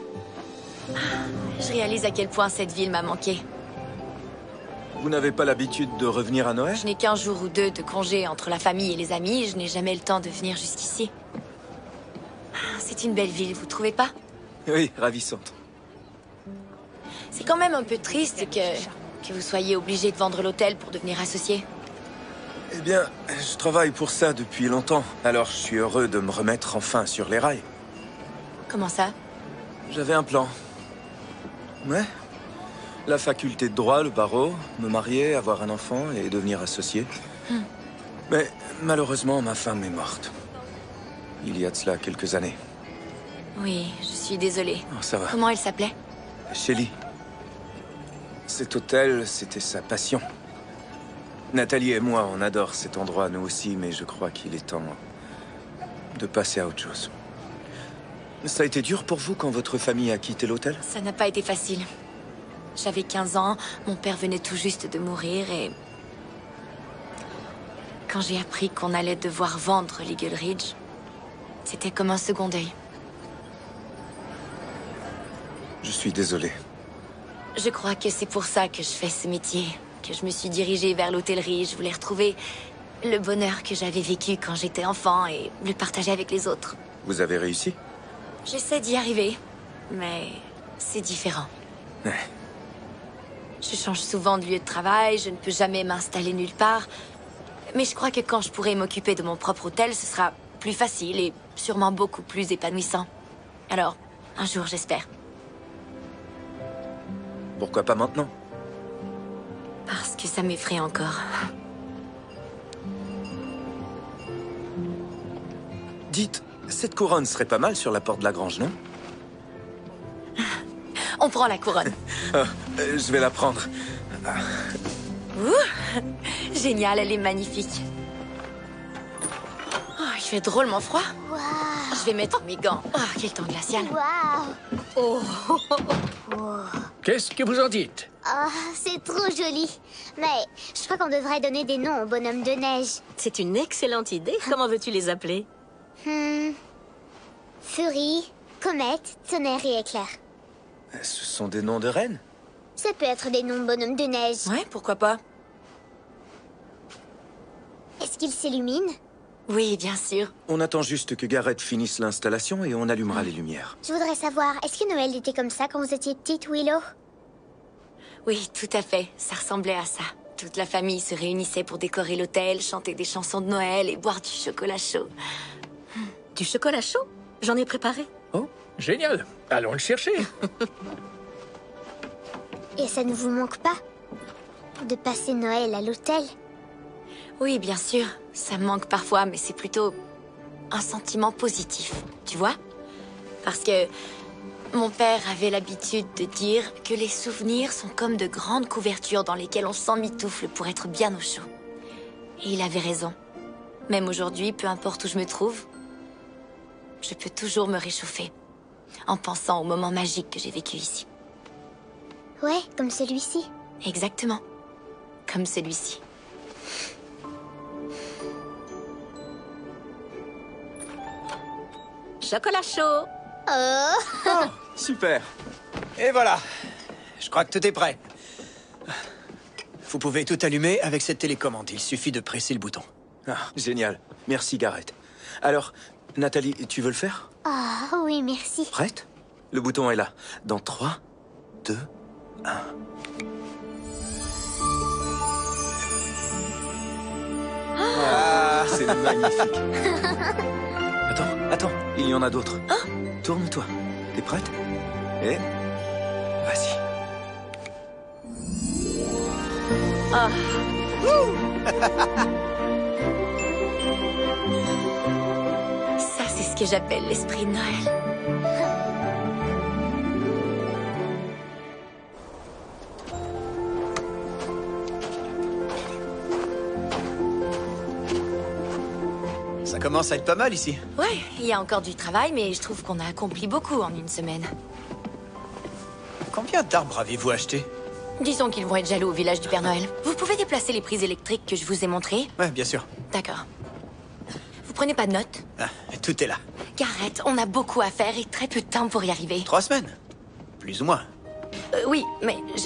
Speaker 2: Je réalise à quel point cette ville m'a manqué.
Speaker 6: Vous n'avez pas l'habitude de revenir à Noël?
Speaker 2: Je n'ai qu'un jour ou 2 de congé entre la famille et les amis. Je n'ai jamais le temps de venir jusqu'ici. C'est une belle ville, vous trouvez pas?
Speaker 6: Oui, ravissante.
Speaker 2: C'est quand même un peu triste que vous soyez obligé de vendre l'hôtel pour devenir associé.
Speaker 6: Eh bien, je travaille pour ça depuis longtemps. Alors je suis heureux de me remettre enfin sur les rails.
Speaker 2: Comment ça?
Speaker 6: J'avais un plan. Ouais. La faculté de droit, le barreau, me marier, avoir un enfant et devenir associé. Mais malheureusement, ma femme est morte. Il y a de cela quelques années.
Speaker 2: Oui, je suis désolée.
Speaker 6: Oh, ça va.
Speaker 2: Comment elle s'appelait?
Speaker 6: Shelly. Cet hôtel, c'était sa passion. Nathalie et moi, on adore cet endroit, nous aussi, mais je crois qu'il est temps de passer à autre chose. Ça a été dur pour vous quand votre famille a quitté l'hôtel?
Speaker 2: Ça n'a pas été facile. J'avais 15 ans, mon père venait tout juste de mourir et... Quand j'ai appris qu'on allait devoir vendre l'Eagle Ridge, c'était comme un second deuil.
Speaker 6: Je suis désolé.
Speaker 2: Je crois que c'est pour ça que je fais ce métier, que je me suis dirigée vers l'hôtellerie. Je voulais retrouver le bonheur que j'avais vécu quand j'étais enfant et le partager avec les autres.
Speaker 6: Vous avez réussi?
Speaker 2: J'essaie d'y arriver, mais c'est différent.
Speaker 6: Ouais.
Speaker 2: Je change souvent de lieu de travail, je ne peux jamais m'installer nulle part. Mais je crois que quand je pourrai m'occuper de mon propre hôtel, ce sera plus facile et sûrement beaucoup plus épanouissant. Alors, un jour, j'espère.
Speaker 6: Pourquoi pas maintenant?
Speaker 2: Parce que ça m'effraie encore.
Speaker 6: Dites, cette couronne serait pas mal sur la porte de la grange, non?
Speaker 2: On prend la couronne.
Speaker 6: Je vais la prendre.
Speaker 2: Génial, elle est magnifique. Oh, il fait drôlement froid.
Speaker 4: Waouh!
Speaker 2: Je vais mettre mes gants. Oh, quel temps glacial.
Speaker 4: Waouh!
Speaker 10: Qu'est-ce que vous en dites?
Speaker 4: Oh, c'est trop joli. Mais je crois qu'on devrait donner des noms aux bonhommes de neige.
Speaker 5: C'est une excellente idée. Comment veux-tu les appeler?
Speaker 4: Furie, Comète, Tonnerre et Éclair.
Speaker 6: Ce sont des noms de reines?
Speaker 4: Ça peut être des noms de bonhommes de neige.
Speaker 2: Ouais, pourquoi pas?
Speaker 4: Est-ce qu'il s'illumine?
Speaker 2: Oui, bien sûr.
Speaker 6: On attend juste que Garrett finisse l'installation et on allumera les lumières.
Speaker 4: Je voudrais savoir, est-ce que Noël était comme ça quand vous étiez petite, Willow?
Speaker 2: Oui, tout à fait. Ça ressemblait à ça. Toute la famille se réunissait pour décorer l'hôtel, chanter des chansons de Noël et boire du chocolat chaud.
Speaker 5: Du chocolat chaud? J'en ai préparé.
Speaker 10: Oh, génial. Allons le chercher.
Speaker 4: Et ça ne vous manque pas de passer Noël à l'hôtel?
Speaker 2: Oui, bien sûr. Ça me manque parfois, mais c'est plutôt un sentiment positif, tu vois? Parce que mon père avait l'habitude de dire que les souvenirs sont comme de grandes couvertures dans lesquelles on s'emmitoufle pour être bien au chaud. Et il avait raison. Même aujourd'hui, peu importe où je me trouve, je peux toujours me réchauffer en pensant aux moments magiques que j'ai vécus ici.
Speaker 4: Ouais, comme celui-ci.
Speaker 2: Exactement. Comme celui-ci.
Speaker 5: Chocolat chaud.
Speaker 4: Oh,
Speaker 6: Super.
Speaker 7: Et voilà. Je crois que tout est prêt. Vous pouvez tout allumer avec cette télécommande. Il suffit de presser le bouton.
Speaker 6: Ah, génial. Merci, Garrett. Alors, Nathalie, tu veux le faire?
Speaker 4: Ah, oui, merci.
Speaker 6: Prête? Le bouton est là. Dans 3, 2, 1... Ah, c'est magnifique. Attends, il y en a d'autres. Tourne-toi. T'es prête? Et... vas-y.
Speaker 2: Ah. Ça, c'est ce que j'appelle l'esprit de Noël.
Speaker 7: Ça commence à être pas mal ici.
Speaker 2: Ouais, il y a encore du travail, mais je trouve qu'on a accompli beaucoup en une semaine.
Speaker 7: Combien d'arbres avez-vous acheté?
Speaker 2: Disons qu'ils vont être jaloux au village du Père Noël. Vous pouvez déplacer les prises électriques que je vous ai montrées?
Speaker 7: Ouais, bien sûr.
Speaker 2: D'accord. Vous prenez pas de notes?
Speaker 7: Ah, tout est là.
Speaker 2: Garrett, on a beaucoup à faire et très peu de temps pour y arriver.
Speaker 7: 3 semaines. Plus ou moins.
Speaker 2: Oui, mais je...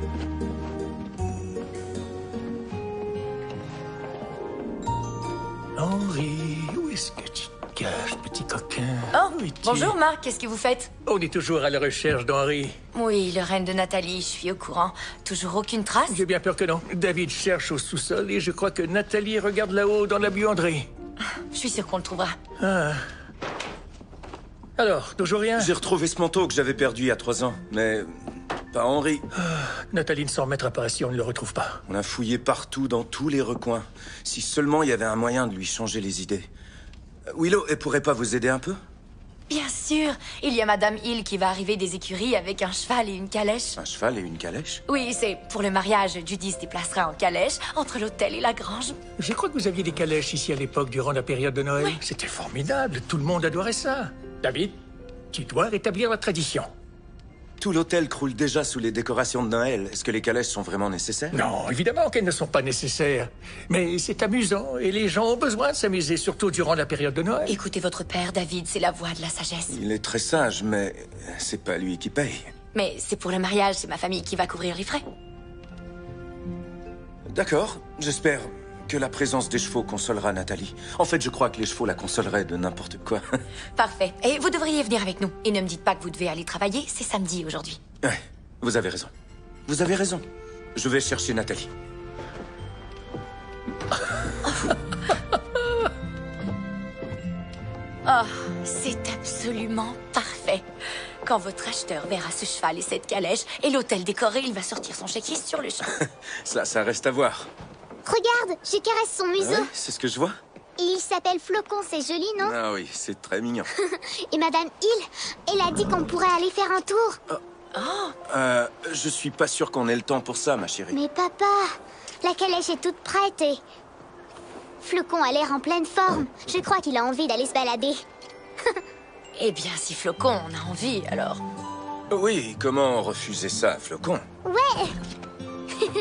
Speaker 10: Henri, où est-ce que tu te caches, petit coquin?
Speaker 2: Oh,
Speaker 10: Où es-tu?
Speaker 2: bonjour Marc, qu'est-ce que vous faites?
Speaker 10: On est toujours à la recherche d'Henri.
Speaker 2: Oui, le renne de Nathalie, je suis au courant. Toujours aucune trace?
Speaker 10: J'ai bien peur que non. David cherche au sous-sol et je crois que Nathalie regarde là-haut dans la buanderie.
Speaker 2: Je suis sûre qu'on le trouvera.
Speaker 10: Ah. Alors, toujours rien?
Speaker 6: J'ai retrouvé ce manteau que j'avais perdu il y a 3 ans, mais... pas Henri.
Speaker 10: Nathalie ne s'en remettra pas si on ne le retrouve pas.
Speaker 6: On a fouillé partout, dans tous les recoins. Si seulement il y avait un moyen de lui changer les idées. Willow, elle pourrait pas vous aider un peu?
Speaker 2: Bien sûr. Il y a Madame Hill qui va arriver des écuries avec un cheval et une calèche.
Speaker 6: Un cheval et une calèche?
Speaker 2: Oui, c'est pour le mariage. Judy se déplacera en calèche entre l'hôtel et la grange.
Speaker 10: Je crois que vous aviez des calèches ici à l'époque, durant la période de Noël.
Speaker 2: Oui.
Speaker 10: C'était formidable. Tout le monde adorait ça. David, tu dois rétablir la tradition.
Speaker 6: Tout l'hôtel croule déjà sous les décorations de Noël. Est-ce que les calèches sont vraiment nécessaires?
Speaker 10: Non, évidemment qu'elles ne sont pas nécessaires. Mais c'est amusant et les gens ont besoin de s'amuser, surtout durant la période de Noël.
Speaker 2: Écoutez votre père, David, c'est la voix de la sagesse.
Speaker 6: Il est très sage, mais c'est pas lui qui paye.
Speaker 2: Mais c'est pour le mariage, c'est ma famille qui va couvrir les frais.
Speaker 6: D'accord, j'espère que la présence des chevaux consolera Nathalie. En fait, je crois que les chevaux la consoleraient de n'importe quoi.
Speaker 2: Parfait. Et vous devriez venir avec nous. Et ne me dites pas que vous devez aller travailler, c'est samedi aujourd'hui.
Speaker 6: Ouais, vous avez raison. Vous avez raison. Je vais chercher Nathalie.
Speaker 2: Oh, c'est absolument parfait. Quand votre acheteur verra ce cheval et cette calèche et l'hôtel décoré, il va sortir son chéquier sur le champ.
Speaker 6: Ça reste à voir.
Speaker 4: Regarde, je caresse son museau.
Speaker 6: Ouais, c'est ce que je vois.
Speaker 4: Et il s'appelle Flocon, c'est joli, non?
Speaker 6: Ah oui, c'est très mignon.
Speaker 4: Et Madame Hill, elle a dit qu'on pourrait aller faire un tour.
Speaker 6: Je suis pas sûr qu'on ait le temps pour ça, ma chérie.
Speaker 4: Mais papa, la calèche est toute prête et... Flocon a l'air en pleine forme. Je crois qu'il a envie d'aller se balader.
Speaker 2: Eh bien, si Flocon en a envie, alors...
Speaker 6: Oui, comment refuser ça, Flocon?
Speaker 4: Ouais.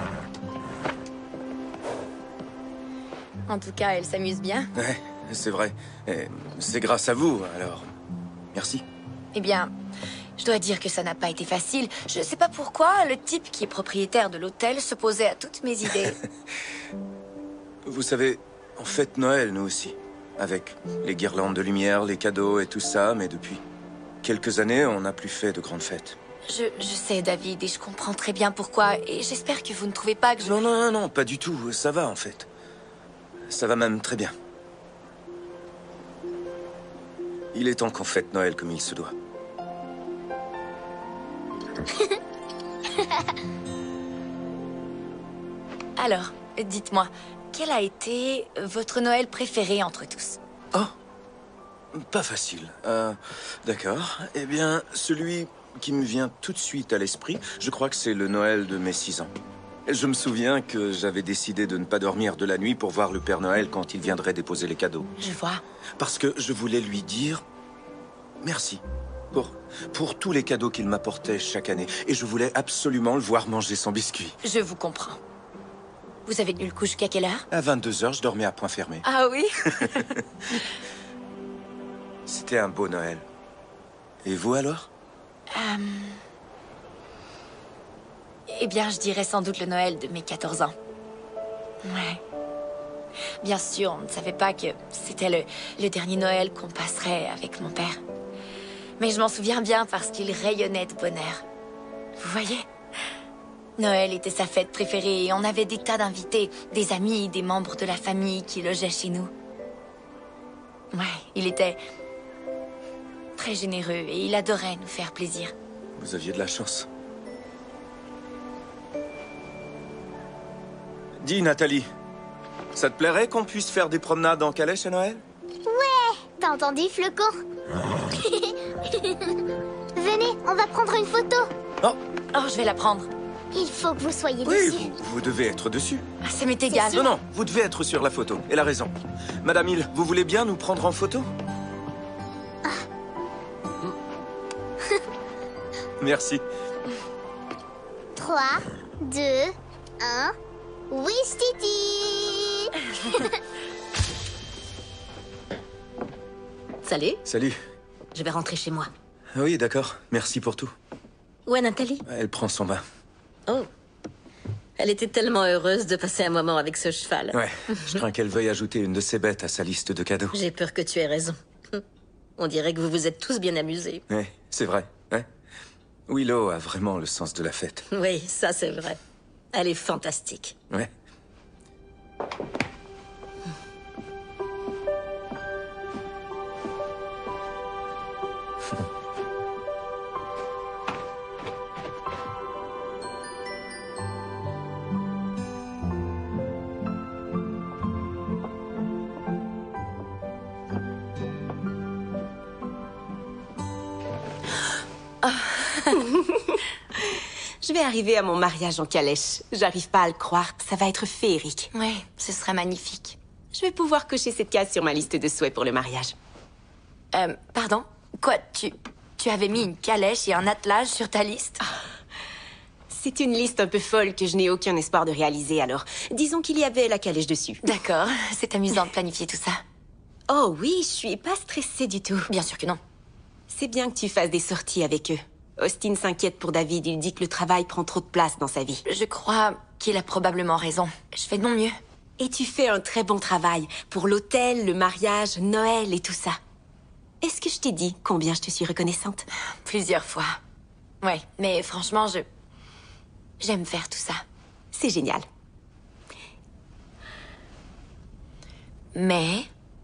Speaker 2: En tout cas, elle s'amuse bien.
Speaker 6: Ouais, c'est vrai. Et c'est grâce à vous, alors... Merci.
Speaker 2: Eh bien, je dois dire que ça n'a pas été facile. Je sais pas pourquoi, le type qui est propriétaire de l'hôtel s'opposait à toutes mes idées.
Speaker 6: Vous savez, on fête Noël, nous aussi. Avec les guirlandes de lumière, les cadeaux et tout ça, mais depuis quelques années, on n'a plus fait de grandes fêtes.
Speaker 2: Je sais, David, et je comprends très bien pourquoi. Et j'espère que vous ne trouvez pas que je...
Speaker 6: Non, pas du tout. Ça va, en fait. Ça va même très bien. Il est temps qu'on fête Noël comme il se doit.
Speaker 2: Alors, dites-moi, quel a été votre Noël préféré entre tous?
Speaker 6: Oh, pas facile. D'accord. Eh bien, celui qui me vient tout de suite à l'esprit, je crois que c'est le Noël de mes 6 ans. Je me souviens que j'avais décidé de ne pas dormir de la nuit pour voir le Père Noël quand il viendrait déposer les cadeaux.
Speaker 2: Je vois.
Speaker 6: Parce que je voulais lui dire merci pour tous les cadeaux qu'il m'apportait chaque année. Et je voulais absolument le voir manger son biscuit.
Speaker 2: Je vous comprends. Vous avez tenu le coup jusqu'à quelle heure?
Speaker 6: À 22h, je dormais à point fermé.
Speaker 2: Ah oui?
Speaker 6: C'était un beau Noël. Et vous alors?
Speaker 2: Eh bien, je dirais sans doute le Noël de mes 14 ans. Ouais. Bien sûr, on ne savait pas que c'était le dernier Noël qu'on passerait avec mon père. Mais je m'en souviens bien parce qu'il rayonnait de bonheur. Vous voyez? Noël était sa fête préférée et on avait des tas d'invités, des amis, des membres de la famille qui logeaient chez nous. Ouais, il était très généreux et il adorait nous faire plaisir.
Speaker 6: Vous aviez de la chance. Dis, Nathalie, ça te plairait qu'on puisse faire des promenades en calèche à Noël?
Speaker 4: Ouais, t'as entendu, Flocon? Venez, on va prendre une photo.
Speaker 2: Oh, je vais la prendre.
Speaker 4: Il faut que vous soyez
Speaker 6: Oui,
Speaker 4: dessus.
Speaker 6: vous devez être dessus.
Speaker 2: Ah, ça m'est égal.
Speaker 6: Non, vous devez être sur la photo. Elle a raison. Madame Hill, vous voulez bien nous prendre en photo? Merci.
Speaker 4: 3, 2, 1... Wish Titi.
Speaker 5: Salut.
Speaker 6: Salut.
Speaker 5: Je vais rentrer chez moi.
Speaker 6: Oui, d'accord. Merci pour tout.
Speaker 5: Où est Nathalie?
Speaker 6: Elle prend son bain.
Speaker 5: Oh. Elle était tellement heureuse de passer un moment avec ce cheval.
Speaker 6: Ouais, je crains qu'elle veuille ajouter une de ses bêtes à sa liste de cadeaux.
Speaker 5: J'ai peur que tu aies raison. On dirait que vous vous êtes tous bien amusés.
Speaker 6: Ouais, c'est vrai. Ouais. Willow a vraiment le sens de la fête.
Speaker 5: Oui, ça c'est vrai. Elle est fantastique.
Speaker 6: Ouais.
Speaker 3: Je vais arriver à mon mariage en calèche. J'arrive pas à le croire. Ça va être féerique.
Speaker 2: Ouais, ce serait magnifique.
Speaker 3: Je vais pouvoir cocher cette case sur ma liste de souhaits pour le mariage.
Speaker 2: Pardon? Quoi, tu avais mis une calèche et un attelage sur ta liste?
Speaker 3: C'est une liste un peu folle que je n'ai aucun espoir de réaliser, alors disons qu'il y avait la calèche dessus.
Speaker 2: D'accord, c'est amusant de planifier tout ça.
Speaker 3: Oh oui, je suis pas stressée du tout.
Speaker 2: Bien sûr que non.
Speaker 3: C'est bien que tu fasses des sorties avec eux. Austin s'inquiète pour David, il dit que le travail prend trop de place dans sa vie.
Speaker 2: Je crois qu'il a probablement raison. Je fais de mon mieux.
Speaker 3: Et tu fais un très bon travail pour l'hôtel, le mariage, Noël et tout ça. Est-ce que je t'ai dit combien je te suis reconnaissante?
Speaker 2: Plusieurs fois. Ouais, mais franchement, j'aime faire tout ça.
Speaker 3: C'est génial.
Speaker 2: Mais...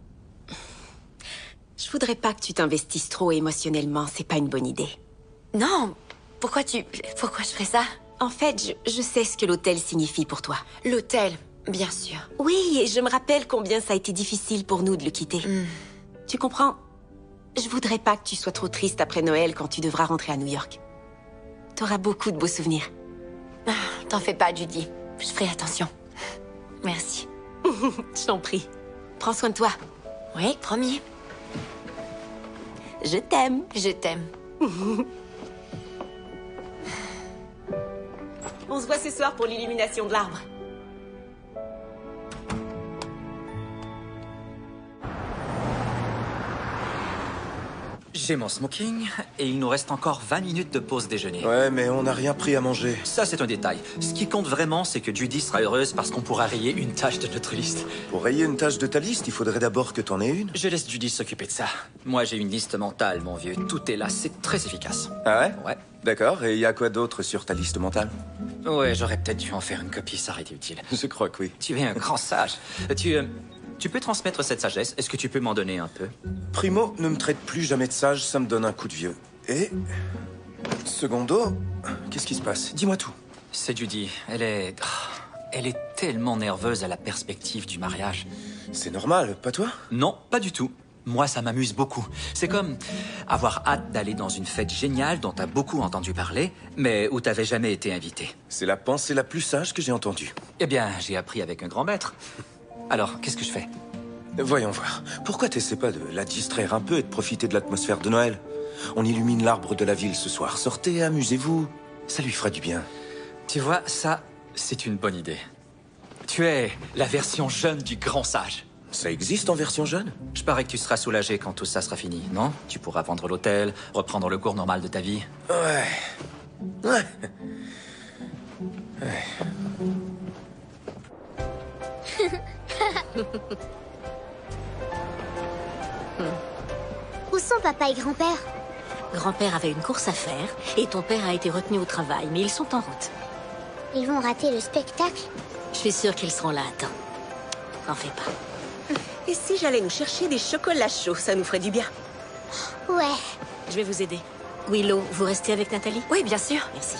Speaker 3: Je voudrais pas que tu t'investisses trop émotionnellement, c'est pas une bonne idée.
Speaker 2: Non, pourquoi je ferais ça?
Speaker 3: En fait, je sais ce que l'hôtel signifie pour toi.
Speaker 2: L'hôtel, bien sûr.
Speaker 3: Oui, et je me rappelle combien ça a été difficile pour nous de le quitter. Tu comprends? Je voudrais pas que tu sois trop triste après Noël quand tu devras rentrer à New York. T'auras beaucoup de beaux souvenirs.
Speaker 2: T'en fais pas, Judy. Je ferai attention. Merci.
Speaker 3: Je t'en prie. Prends soin de toi.
Speaker 2: Oui, promis.
Speaker 3: Je t'aime.
Speaker 2: Je t'aime.
Speaker 3: On se voit ce soir pour l'illumination de l'arbre.
Speaker 9: J'ai mon smoking, et il nous reste encore 20 minutes de pause déjeuner.
Speaker 6: Ouais, mais on n'a rien pris à manger.
Speaker 9: Ça, c'est un détail. Ce qui compte vraiment, c'est que Judy sera heureuse parce qu'on pourra rayer une tâche de notre liste.
Speaker 6: Pour rayer une tâche de ta liste, il faudrait d'abord que t'en aies une.
Speaker 9: Je laisse Judy s'occuper de ça. Moi, j'ai une liste mentale, mon vieux. Tout est là, c'est très efficace.
Speaker 6: Ah ouais?
Speaker 9: Ouais.
Speaker 6: D'accord, et il y a quoi d'autre sur ta liste mentale?
Speaker 9: Ouais, j'aurais peut-être dû en faire une copie, ça aurait été utile.
Speaker 6: Je crois que oui.
Speaker 9: Tu es un grand sage. Tu peux transmettre cette sagesse? Est-ce que tu peux m'en donner un peu?
Speaker 6: Primo, ne me traite plus jamais de sage, ça me donne un coup de vieux. Et... Secondo, qu'est-ce qui se passe? Dis-moi tout.
Speaker 9: C'est Judy. Elle est tellement nerveuse à la perspective du mariage.
Speaker 6: C'est normal, pas toi?
Speaker 9: Non, pas du tout. Moi, ça m'amuse beaucoup. C'est comme avoir hâte d'aller dans une fête géniale dont t'as beaucoup entendu parler, mais où t'avais jamais été invité.
Speaker 6: C'est la pensée la plus sage que j'ai entendue.
Speaker 9: Eh bien, j'ai appris avec un grand maître. Alors, qu'est-ce que je fais?
Speaker 6: Voyons voir. Pourquoi t'essaies pas de la distraire un peu et de profiter de l'atmosphère de Noël? On illumine l'arbre de la ville ce soir. Sortez, amusez-vous. Ça lui fera du bien.
Speaker 9: Tu vois, ça, c'est une bonne idée. Tu es la version jeune du grand sage.
Speaker 6: Ça existe en version jeune?
Speaker 9: Je parie que tu seras soulagé quand tout ça sera fini, non? Tu pourras vendre l'hôtel, reprendre le cours normal de ta vie.
Speaker 6: Ouais.
Speaker 4: Où sont papa et grand-père?
Speaker 5: Grand-père avait une course à faire et ton père a été retenu au travail, mais ils sont en route.
Speaker 4: Ils vont rater le spectacle?
Speaker 5: Je suis sûre qu'ils seront là à temps. T'en fais pas.
Speaker 3: Et si j'allais nous chercher des chocolats chauds, ça nous ferait du bien.
Speaker 4: Ouais.
Speaker 5: Je vais vous aider. Willow, vous restez avec Nathalie?
Speaker 2: Oui, bien sûr.
Speaker 5: Merci.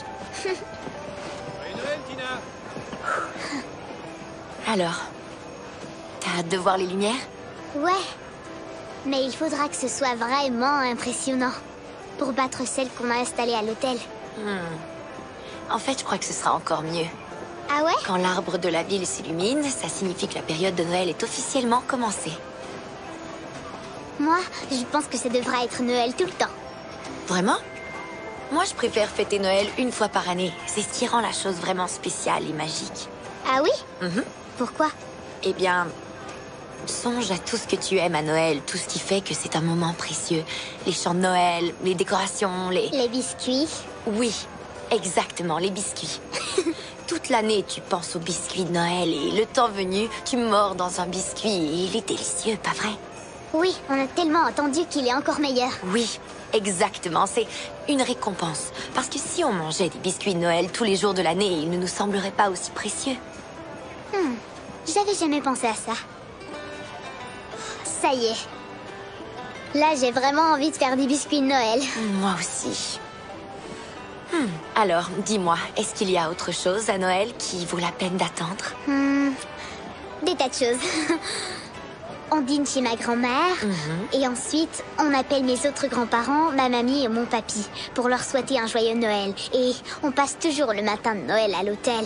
Speaker 2: Alors, t'as hâte de voir les lumières?
Speaker 4: Ouais. Mais il faudra que ce soit vraiment impressionnant pour battre celles qu'on a installées à l'hôtel.
Speaker 2: En fait, je crois que ce sera encore mieux.
Speaker 4: Ah ouais?
Speaker 2: Quand l'arbre de la ville s'illumine, ça signifie que la période de Noël est officiellement commencée.
Speaker 4: Moi, je pense que ça devra être Noël tout le temps.
Speaker 2: Vraiment? Moi, je préfère fêter Noël une fois par année. C'est ce qui rend la chose vraiment spéciale et magique.
Speaker 4: Ah oui? Pourquoi?
Speaker 2: Eh bien, songe à tout ce que tu aimes à Noël, tout ce qui fait que c'est un moment précieux. Les chants de Noël, les décorations,
Speaker 4: Les biscuits?
Speaker 2: Oui, exactement, les biscuits. Toute l'année, tu penses aux biscuits de Noël et le temps venu, tu mords dans un biscuit et il est délicieux, pas vrai?
Speaker 4: Oui, on a tellement entendu qu'il est encore meilleur.
Speaker 2: Oui, exactement, c'est une récompense. Parce que si on mangeait des biscuits de Noël tous les jours de l'année, ils ne nous sembleraient pas aussi précieux.
Speaker 4: J'avais jamais pensé à ça. Ça y est. Là, j'ai vraiment envie de faire des biscuits de Noël.
Speaker 2: Moi aussi. Alors, dis-moi, est-ce qu'il y a autre chose à Noël qui vaut la peine d'attendre?
Speaker 4: Des tas de choses. On dîne chez ma grand-mère, et ensuite, on appelle mes autres grands-parents, ma mamie et mon papy, pour leur souhaiter un joyeux Noël. Et on passe toujours le matin de Noël à l'hôtel.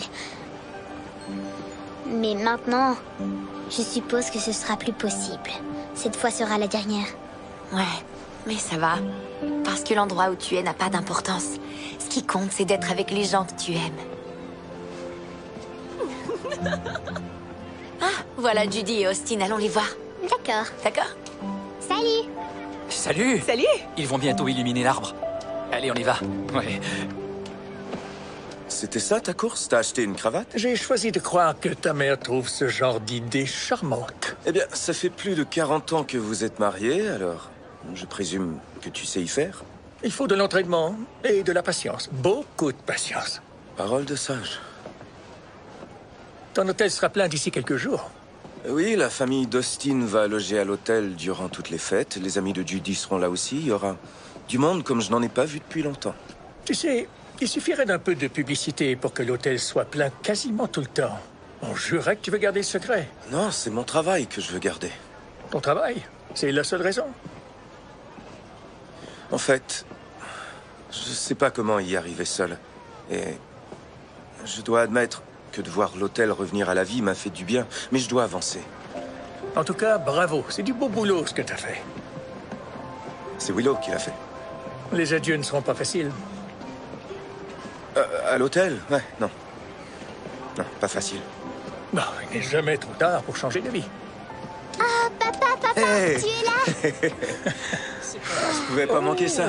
Speaker 4: Mais maintenant, je suppose que ce sera plus possible. Cette fois sera la dernière.
Speaker 2: Ouais, mais ça va. Parce que l'endroit où tu es n'a pas d'importance. Ce qui compte, c'est d'être avec les gens que tu aimes. Ah, voilà Judy et Austin, allons les voir.
Speaker 4: D'accord.
Speaker 2: D'accord?
Speaker 4: Salut!
Speaker 9: Salut!
Speaker 3: Salut!
Speaker 9: Ils vont bientôt illuminer l'arbre. Allez, on y va. Ouais.
Speaker 6: C'était ça ta course? T'as acheté une cravate?
Speaker 10: J'ai choisi de croire que ta mère trouve ce genre d'idée charmante.
Speaker 6: Eh bien, ça fait plus de 40 ans que vous êtes mariés, alors je présume que tu sais y faire?
Speaker 10: Il faut de l'entraînement et de la patience. Beaucoup de patience.
Speaker 6: Parole de sage.
Speaker 10: Ton hôtel sera plein d'ici quelques jours.
Speaker 6: Oui, la famille d'Austin va loger à l'hôtel durant toutes les fêtes. Les amis de Judy seront là aussi. Il y aura du monde comme je n'en ai pas vu depuis longtemps.
Speaker 10: Tu sais, il suffirait d'un peu de publicité pour que l'hôtel soit plein quasiment tout le temps. On jurerait que tu veux garder le secret.
Speaker 6: Non, c'est mon travail que je veux garder.
Speaker 10: Ton travail, c'est la seule raison.
Speaker 6: En fait, je sais pas comment y arriver seul. Et je dois admettre que de voir l'hôtel revenir à la vie m'a fait du bien, mais je dois avancer.
Speaker 10: En tout cas, bravo. C'est du beau boulot ce que t'as fait.
Speaker 6: C'est Willow qui l'a fait.
Speaker 10: Les adieux ne seront pas faciles.
Speaker 6: À l'hôtel? Ouais, non. Non, pas facile.
Speaker 10: Non, il n'est jamais trop tard pour changer de vie.
Speaker 4: Ah, papa,
Speaker 6: Hey.
Speaker 4: tu es là?
Speaker 6: Je pouvais pas manquer ça.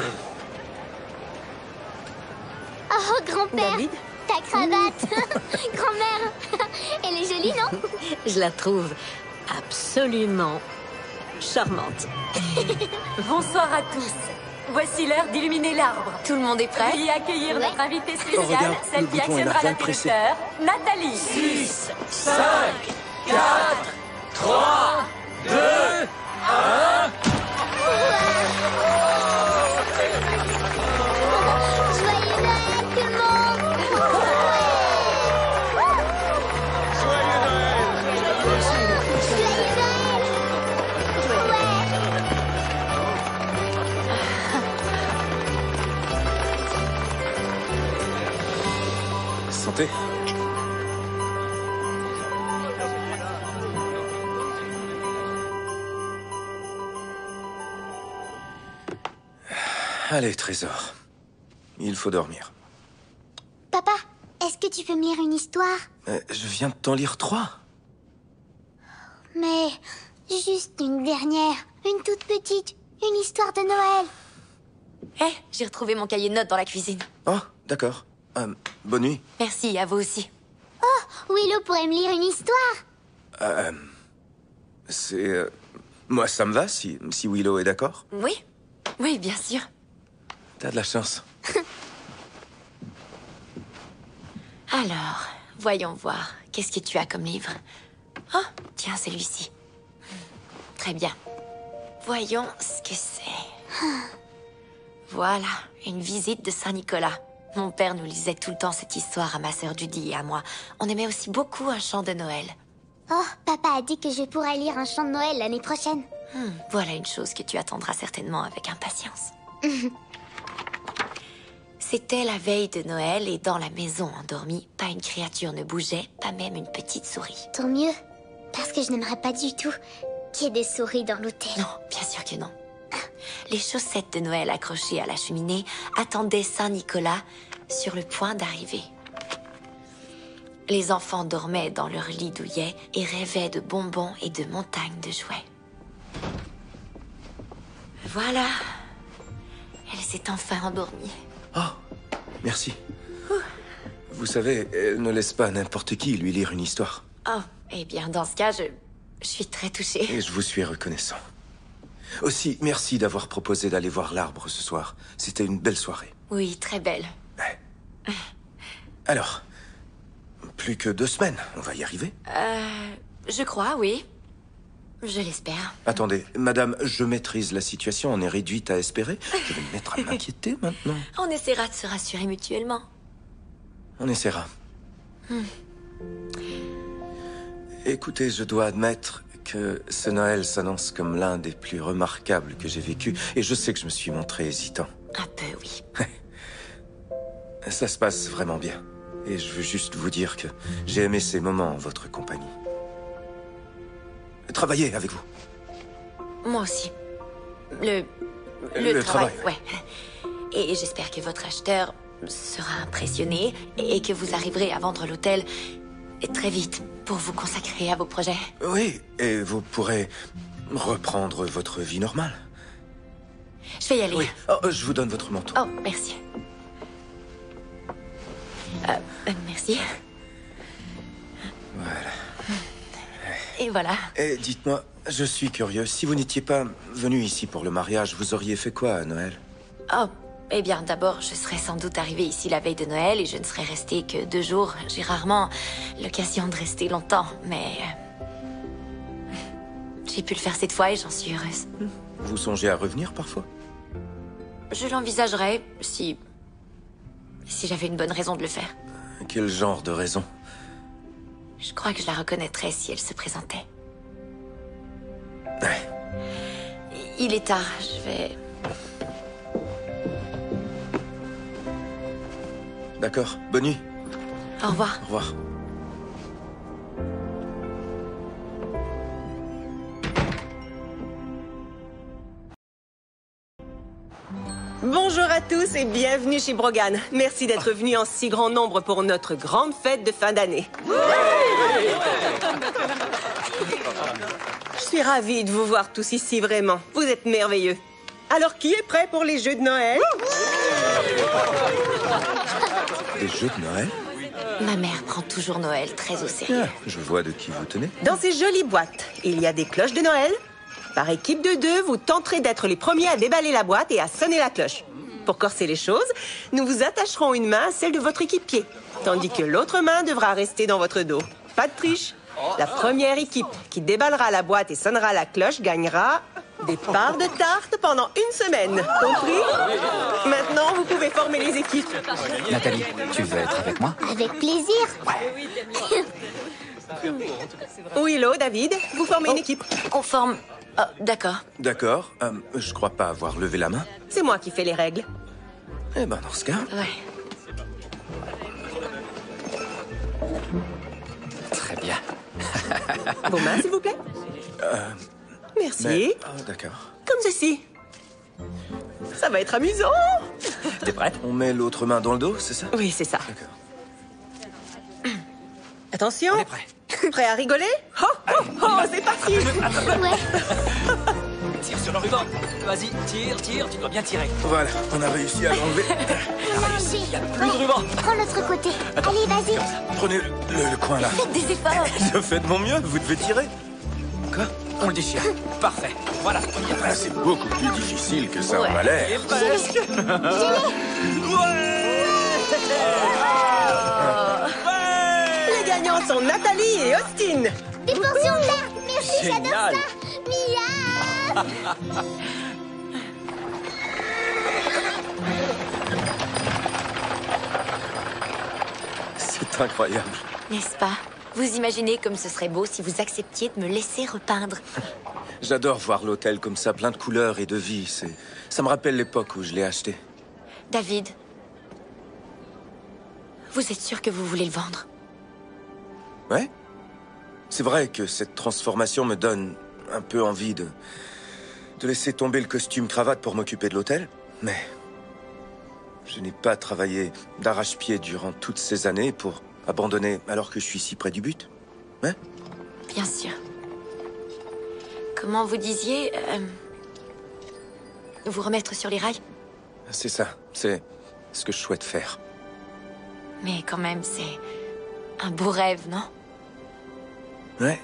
Speaker 4: Oh, grand-père,
Speaker 5: David?
Speaker 4: ta cravate. Grand-mère, elle est jolie, non?
Speaker 5: Je la trouve absolument charmante.
Speaker 2: Bonsoir à tous. Voici l'heure d'illuminer l'arbre. Tout le monde est prêt? Veuillez accueillir notre invitée spéciale,
Speaker 6: Oh, regarde,
Speaker 2: celle
Speaker 6: le
Speaker 2: qui
Speaker 6: bouton, il a
Speaker 2: actionnera
Speaker 6: rien pressé.
Speaker 2: l'interrupteur, Nathalie.
Speaker 8: 6, 5, 4, 3, 2, 1...
Speaker 4: Joyeux Noël, tout le monde! Joyeux Noël!
Speaker 6: Santé. Allez, Trésor. Il faut dormir.
Speaker 4: Papa, est-ce que tu peux me lire une histoire?
Speaker 6: Je viens de t'en lire 3.
Speaker 4: Mais juste une dernière, une toute petite, une histoire de Noël.
Speaker 2: Eh, j'ai retrouvé mon cahier de notes dans la cuisine.
Speaker 6: Oh, d'accord. Bonne nuit.
Speaker 2: Merci, à vous aussi.
Speaker 4: Willow pourrait me lire une histoire.
Speaker 6: C'est... Moi, ça me va, si Willow est d'accord.
Speaker 2: Oui? Oui, bien sûr.
Speaker 6: T'as de la chance.
Speaker 2: Alors, voyons voir. Qu'est-ce que tu as comme livre? Oh, tiens, celui-ci. Très bien. Voyons ce que c'est. Voilà, une visite de Saint-Nicolas. Mon père nous lisait tout le temps cette histoire à ma sœur Judy et à moi. On aimait aussi beaucoup un chant de Noël.
Speaker 4: Oh, papa a dit que je pourrais lire un chant de Noël l'année prochaine.
Speaker 2: Voilà une chose que tu attendras certainement avec impatience. C'était la veille de Noël et dans la maison endormie, pas une créature ne bougeait, pas même une petite souris.
Speaker 4: Tant mieux, parce que je n'aimerais pas du tout qu'il y ait des souris dans l'hôtel.
Speaker 2: Non, bien sûr que non. Les chaussettes de Noël accrochées à la cheminée attendaient Saint-Nicolas sur le point d'arriver. Les enfants dormaient dans leur lit douillet et rêvaient de bonbons et de montagnes de jouets. Voilà. Elle s'est enfin endormie.
Speaker 6: Oh, merci. Vous savez, elle ne laisse pas n'importe qui lui lire une histoire.
Speaker 2: Oh, eh bien, dans ce cas, je suis très touchée.
Speaker 6: Et je vous suis reconnaissant. Aussi, merci d'avoir proposé d'aller voir l'arbre ce soir. C'était une belle soirée.
Speaker 2: Oui, très belle.
Speaker 6: Alors, plus que 2 semaines, on va y arriver.
Speaker 2: Je crois, oui. Je l'espère.
Speaker 6: Attendez, madame, je maîtrise la situation, on est réduite à espérer. Je vais me mettre à m'inquiéter maintenant.
Speaker 2: On essaiera de se rassurer mutuellement.
Speaker 6: On essaiera. Écoutez, je dois admettre que ce Noël s'annonce comme l'un des plus remarquables que j'ai vécu, et je sais que je me suis montré hésitant.
Speaker 2: Un peu, oui.
Speaker 6: Ça se passe vraiment bien. Et je veux juste vous dire que j'ai aimé ces moments en votre compagnie. Travailler avec vous.
Speaker 2: Moi aussi. Le travail, ouais. Et j'espère que votre acheteur sera impressionné et que vous arriverez à vendre l'hôtel très vite pour vous consacrer à vos projets.
Speaker 6: Oui, et vous pourrez reprendre votre vie normale.
Speaker 2: Je vais y aller.
Speaker 6: Oui. Oh, je vous donne votre manteau.
Speaker 2: Oh, merci. Merci.
Speaker 6: Voilà.
Speaker 2: Et voilà.
Speaker 6: Et dites-moi, je suis curieux, si vous n'étiez pas venu ici pour le mariage, vous auriez fait quoi à Noël?
Speaker 2: Oh, eh bien, d'abord, je serais sans doute arrivée ici la veille de Noël et je ne serais restée que 2 jours. J'ai rarement l'occasion de rester longtemps, mais... j'ai pu le faire cette fois et j'en suis heureuse.
Speaker 6: Vous songez à revenir parfois?
Speaker 2: Je l'envisagerais si j'avais une bonne raison de le faire.
Speaker 6: Quel genre de raison?
Speaker 2: Je crois que je la reconnaîtrais si elle se présentait.
Speaker 6: Ouais.
Speaker 2: Il est tard, je vais...
Speaker 6: D'accord, bonne nuit.
Speaker 2: Au revoir.
Speaker 6: Au revoir.
Speaker 3: Bonjour à tous et bienvenue chez Brogan. Merci d'être venus en si grand nombre pour notre grande fête de fin d'année. Je suis ravie de vous voir tous ici, vraiment. Vous êtes merveilleux. Alors, qui est prêt pour les jeux de Noël?
Speaker 6: Des jeux de Noël?
Speaker 2: Ma mère prend toujours Noël très au sérieux.
Speaker 6: Ah, je vois de qui vous tenez.
Speaker 3: Dans ces jolies boîtes, il y a des cloches de Noël. Par équipe de 2, vous tenterez d'être les premiers à déballer la boîte et à sonner la cloche. Pour corser les choses, nous vous attacherons une main à celle de votre équipier, tandis que l'autre main devra rester dans votre dos. Pas de triche. La première équipe qui déballera la boîte et sonnera la cloche gagnera des parts de tarte pendant une semaine. Compris? Maintenant, vous pouvez former les équipes.
Speaker 9: Nathalie, tu veux être avec moi?
Speaker 4: Avec plaisir.
Speaker 3: Willow, David, vous formez une équipe.
Speaker 2: On forme... Oh, d'accord.
Speaker 6: D'accord. Je crois pas avoir levé la main.
Speaker 3: C'est moi qui fais les règles.
Speaker 6: Eh ben, dans ce cas...
Speaker 2: Ouais.
Speaker 9: Très bien.
Speaker 3: Vos mains, s'il vous plaît. Merci.
Speaker 6: mais- d'accord.
Speaker 3: Comme ceci. Ça va être amusant.
Speaker 9: T'es prête?
Speaker 6: On met l'autre main dans le dos, c'est ça?
Speaker 3: Oui, c'est ça.
Speaker 6: D'accord.
Speaker 3: Attention.
Speaker 9: On est prêt.
Speaker 3: Prêt à rigoler? Oh, oh, oh, c'est parti.
Speaker 4: Ouais.
Speaker 9: Tire sur le ruban. Vas-y, tire, tu dois bien tirer.
Speaker 6: Voilà, on a réussi à l'enlever.
Speaker 4: Allez,
Speaker 9: Il y a plus de ruban.
Speaker 4: prends l'autre côté. Allez, vas-y.
Speaker 6: Prenez le coin là.
Speaker 2: Faites des efforts.
Speaker 6: Je fais de mon mieux, vous devez tirer. Quoi?
Speaker 9: On le déchire. Parfait. Voilà, on y est
Speaker 6: Ah,
Speaker 9: presque.
Speaker 6: c'est beaucoup plus difficile que ça
Speaker 2: Ouais.
Speaker 6: en a l'air.
Speaker 9: Et presque.
Speaker 3: Les gagnants sont Nathalie et Austin.
Speaker 4: Des portions vertes. Merci, j'adore
Speaker 9: Génial.
Speaker 4: ça. Miam.
Speaker 6: C'est incroyable.
Speaker 2: N'est-ce pas? Vous imaginez comme ce serait beau si vous acceptiez de me laisser repeindre.
Speaker 6: J'adore voir l'hôtel comme ça, plein de couleurs et de vie. Ça me rappelle l'époque où je l'ai acheté.
Speaker 2: David, vous êtes sûr que vous voulez le vendre?
Speaker 6: Ouais? C'est vrai que cette transformation me donne un peu envie de laisser tomber le costume cravate pour m'occuper de l'hôtel, mais je n'ai pas travaillé d'arrache-pied durant toutes ces années pour abandonner alors que je suis si près du but. Ouais?
Speaker 2: Bien sûr. Comment vous disiez vous remettre sur les rails?
Speaker 6: C'est ça, c'est ce que je souhaite faire.
Speaker 2: Mais quand même, c'est un beau rêve, non?
Speaker 6: Ouais?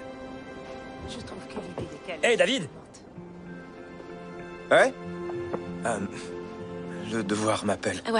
Speaker 9: Hé, David.
Speaker 6: Ouais? Le devoir m'appelle.
Speaker 2: Ouais.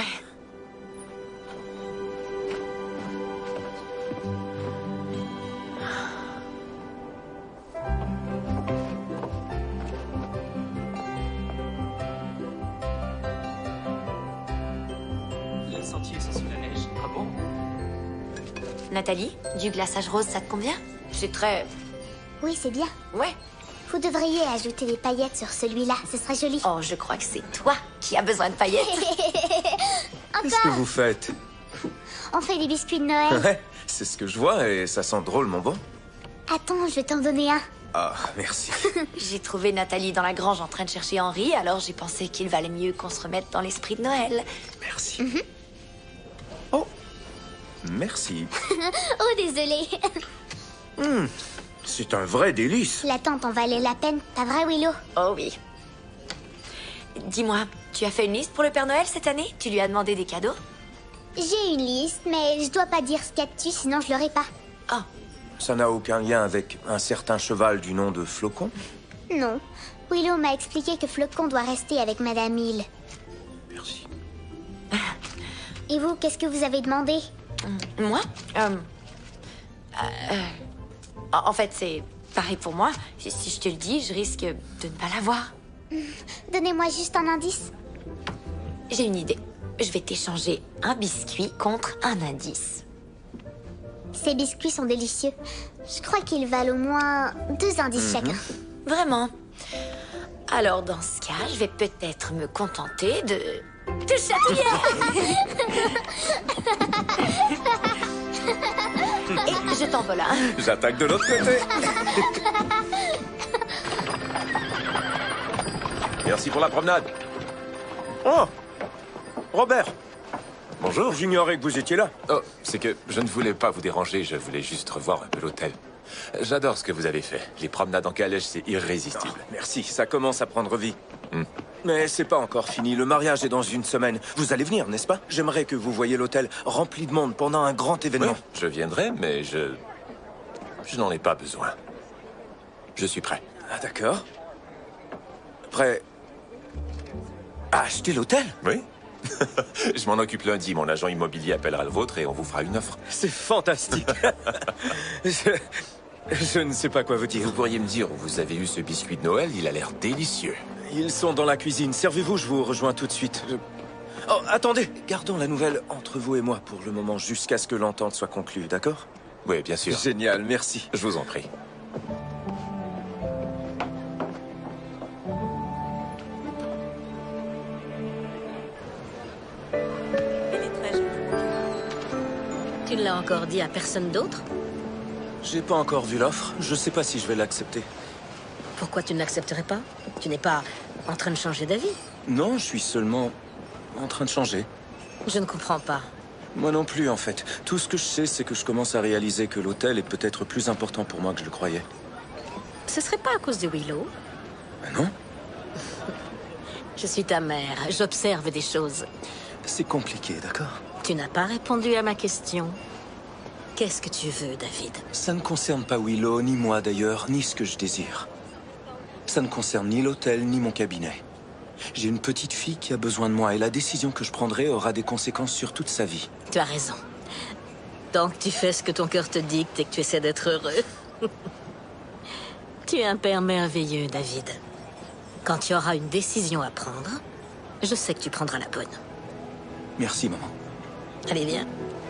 Speaker 9: Le sentier, c'est sous la neige. Ah bon?
Speaker 2: Nathalie, du glaçage rose, ça te convient? C'est très...
Speaker 4: Oui, c'est bien.
Speaker 2: Ouais.
Speaker 4: Vous devriez ajouter des paillettes sur celui-là. Ce serait joli.
Speaker 2: Oh, je crois que c'est toi qui as besoin de paillettes.
Speaker 6: Qu'est-ce que vous faites?
Speaker 4: On fait des biscuits de Noël.
Speaker 6: Ouais, c'est ce que je vois et ça sent drôlement bon.
Speaker 4: Attends, je vais t'en donner un.
Speaker 6: Ah, merci.
Speaker 2: J'ai trouvé Nathalie dans la grange en train de chercher Henri, alors j'ai pensé qu'il valait mieux qu'on se remette dans l'esprit de Noël.
Speaker 6: Merci. Oh, merci.
Speaker 4: Oh, désolé.
Speaker 6: C'est un vrai délice.
Speaker 4: L'attente en valait la peine, pas vrai, Willow?
Speaker 2: Oh oui. Dis-moi, tu as fait une liste pour le Père Noël cette année? Tu lui as demandé des cadeaux?
Speaker 4: J'ai une liste, mais je dois pas dire ce qu'il y a dessus, sinon je l'aurai pas.
Speaker 2: Oh,
Speaker 6: Ça n'a aucun lien avec un certain cheval du nom de Flocon?
Speaker 4: Non. Willow m'a expliqué que Flocon doit rester avec Madame Hill.
Speaker 6: Merci.
Speaker 4: Et vous, qu'est-ce que vous avez demandé?
Speaker 2: moi En fait, c'est pareil pour moi. Si je te le dis, je risque de ne pas l'avoir.
Speaker 4: Donnez-moi juste un indice.
Speaker 2: J'ai une idée. Je vais t'échanger un biscuit contre un indice.
Speaker 4: Ces biscuits sont délicieux. Je crois qu'ils valent au moins 2 indices chacun.
Speaker 2: Vraiment. Alors, dans ce cas, je vais peut-être me contenter de te chatouiller. Et je t'envole un.
Speaker 6: J'attaque de l'autre côté.
Speaker 8: Merci pour la promenade.
Speaker 6: Oh, Robert.
Speaker 8: Bonjour.
Speaker 6: J'ignorais que vous étiez là.
Speaker 8: Oh, c'est que je ne voulais pas vous déranger, je voulais juste revoir un peu l'hôtel. J'adore ce que vous avez fait. Les promenades en calèche, c'est irrésistible.
Speaker 6: Merci, ça commence à prendre vie. Mais c'est pas encore fini, le mariage est dans une semaine. Vous allez venir, n'est-ce pas? J'aimerais que vous voyiez l'hôtel rempli de monde pendant un grand événement.
Speaker 8: Oui, je viendrai, mais je n'en ai pas besoin. Je suis prêt.
Speaker 6: Ah, d'accord. Prêt à acheter l'hôtel?
Speaker 8: Oui. Je m'en occupe lundi. Mon agent immobilier appellera le vôtre et on vous fera une offre.
Speaker 6: C'est fantastique. Je ne sais pas quoi vous dire.
Speaker 8: Vous pourriez me dire où vous avez eu ce biscuit de Noël? Il a l'air délicieux.
Speaker 6: Ils sont dans la cuisine. Servez-vous, je vous rejoins tout de suite. Oh, attendez. Gardons la nouvelle entre vous et moi pour le moment, jusqu'à ce que l'entente soit conclue, d'accord?
Speaker 8: Oui, bien sûr.
Speaker 6: Génial, merci.
Speaker 8: Je vous en prie.
Speaker 5: Tu ne l'as encore dit à personne d'autre?
Speaker 6: J'ai pas encore vu l'offre. Je sais pas si je vais l'accepter.
Speaker 5: Pourquoi tu ne l'accepterais pas? Tu n'es pas en train de changer d'avis?
Speaker 6: Non, je suis seulement en train de changer.
Speaker 5: Je ne comprends pas.
Speaker 6: Moi non plus, en fait. Tout ce que je sais, c'est que je commence à réaliser que l'hôtel est peut-être plus important pour moi que je le croyais.
Speaker 5: Ce serait pas à cause de Willow?
Speaker 6: Non?
Speaker 5: Je suis ta mère. J'observe des choses.
Speaker 6: C'est compliqué, d'accord?
Speaker 5: Tu n'as pas répondu à ma question. Qu'est-ce que tu veux, David?
Speaker 6: Ça ne concerne pas Willow, ni moi d'ailleurs, ni ce que je désire. Ça ne concerne ni l'hôtel, ni mon cabinet. J'ai une petite fille qui a besoin de moi et la décision que je prendrai aura des conséquences sur toute sa vie.
Speaker 5: Tu as raison. Tant que tu fais ce que ton cœur te dicte et que tu essaies d'être heureux. Tu es un père merveilleux, David. Quand tu auras une décision à prendre, je sais que tu prendras la bonne.
Speaker 6: Merci, maman.
Speaker 5: Allez, viens.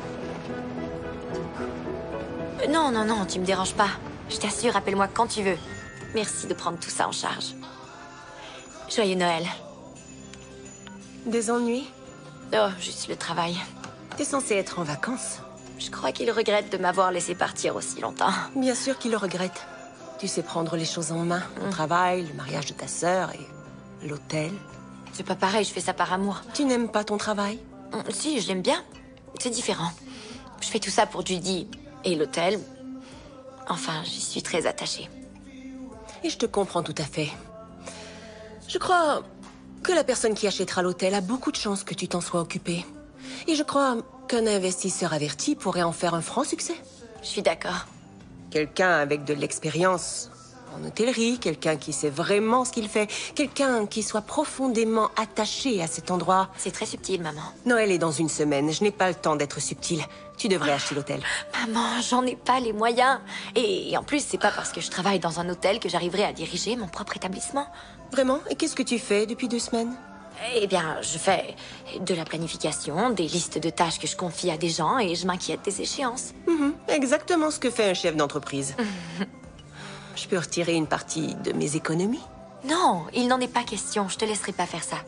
Speaker 2: Non, non, non, tu me déranges pas. Je t'assure, appelle-moi quand tu veux. Merci de prendre tout ça en charge. Joyeux Noël.
Speaker 3: Des ennuis?
Speaker 2: Oh, juste le travail.
Speaker 3: T'es censé être en vacances.
Speaker 2: Je crois qu'il regrette de m'avoir laissé partir aussi longtemps.
Speaker 3: Bien sûr qu'il le regrette. Tu sais prendre les choses en main. Ton travail, le mariage de ta sœur et l'hôtel.
Speaker 2: C'est pas pareil, je fais ça par amour.
Speaker 3: Tu n'aimes pas ton travail?
Speaker 2: Si, je l'aime bien. C'est différent. Je fais tout ça pour Judy et l'hôtel. Enfin, j'y suis très attachée.
Speaker 3: Et je te comprends tout à fait. Je crois que la personne qui achètera l'hôtel a beaucoup de chances que tu t'en sois occupé. Et je crois qu'un investisseur averti pourrait en faire un franc succès.
Speaker 2: Je suis d'accord.
Speaker 3: Quelqu'un avec de l'expérience en hôtellerie, quelqu'un qui sait vraiment ce qu'il fait, quelqu'un qui soit profondément attaché à cet endroit.
Speaker 2: C'est très subtil, maman.
Speaker 3: Noël est dans une semaine, je n'ai pas le temps d'être subtile. Tu devrais acheter l'hôtel.
Speaker 2: Maman, j'en ai pas les moyens. Et en plus, c'est pas parce que je travaille dans un hôtel que j'arriverai à diriger mon propre établissement.
Speaker 3: Vraiment? Et qu'est-ce que tu fais depuis 2 semaines?
Speaker 2: Eh bien, je fais de la planification, des listes de tâches que je confie à des gens et je m'inquiète des échéances.
Speaker 3: Exactement ce que fait un chef d'entreprise. Je peux retirer une partie de mes économies?
Speaker 2: Non, il n'en est pas question. Je te laisserai pas faire ça.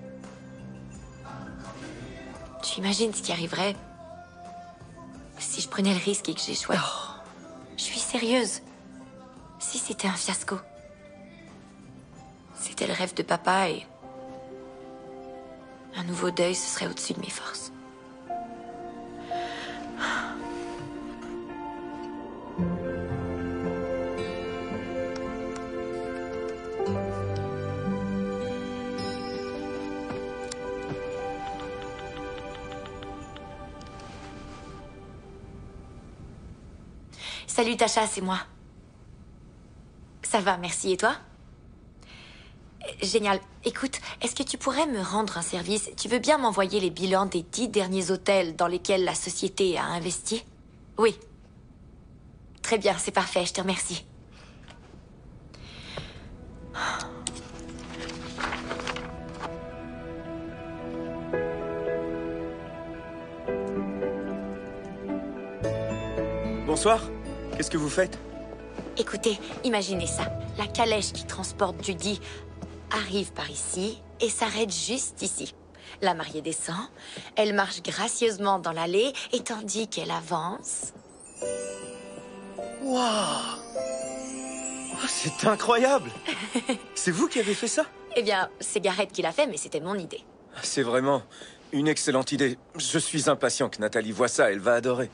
Speaker 2: Tu imagines ce qui arriverait si je prenais le risque et que j'échouais? Je suis sérieuse. Si c'était un fiasco. C'était le rêve de papa et... un nouveau deuil, ce serait au-dessus de mes forces. Salut Tasha, c'est moi. Ça va, merci. Et toi? Génial. Écoute, est-ce que tu pourrais me rendre un service? Tu veux bien m'envoyer les bilans des 10 derniers hôtels dans lesquels la société a investi? Oui. Très bien, c'est parfait, je te remercie.
Speaker 6: Bonsoir. Qu'est-ce que vous faites?
Speaker 2: Écoutez, imaginez ça. La calèche qui transporte Judy arrive par ici et s'arrête juste ici. La mariée descend, elle marche gracieusement dans l'allée et tandis qu'elle avance...
Speaker 6: Waouh! C'est incroyable! C'est vous qui avez fait ça?
Speaker 2: Eh bien, c'est Gareth qui l'a fait, mais c'était mon idée.
Speaker 6: C'est vraiment une excellente idée. Je suis impatient que Nathalie voie ça, elle va adorer.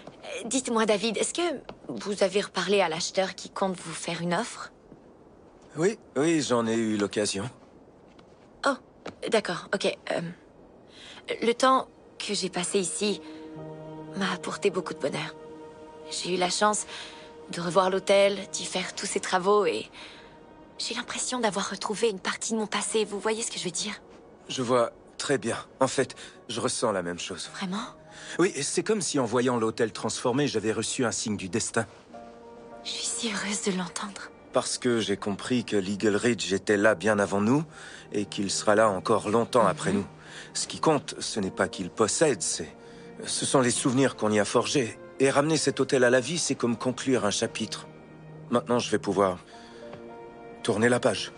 Speaker 2: Dites-moi, David, est-ce que vous avez reparlé à l'acheteur qui compte vous faire une offre?
Speaker 6: Oui, j'en ai eu l'occasion.
Speaker 2: Oh, d'accord, ok. Le temps que j'ai passé ici m'a apporté beaucoup de bonheur. J'ai eu la chance de revoir l'hôtel, d'y faire tous ces travaux et j'ai l'impression d'avoir retrouvé une partie de mon passé. Vous voyez ce que je veux dire?
Speaker 6: Je vois très bien. En fait, je ressens la même chose.
Speaker 2: Vraiment?
Speaker 6: Oui, c'est comme si en voyant l'hôtel transformé, j'avais reçu un signe du destin.
Speaker 2: Je suis si heureuse de l'entendre.
Speaker 6: Parce que j'ai compris que l'Eagle Ridge était là bien avant nous et qu'il sera là encore longtemps après nous. Ce qui compte, ce n'est pas qu'il possède, ce sont les souvenirs qu'on y a forgés. Et ramener cet hôtel à la vie, c'est comme conclure un chapitre. Maintenant, je vais pouvoir tourner la page.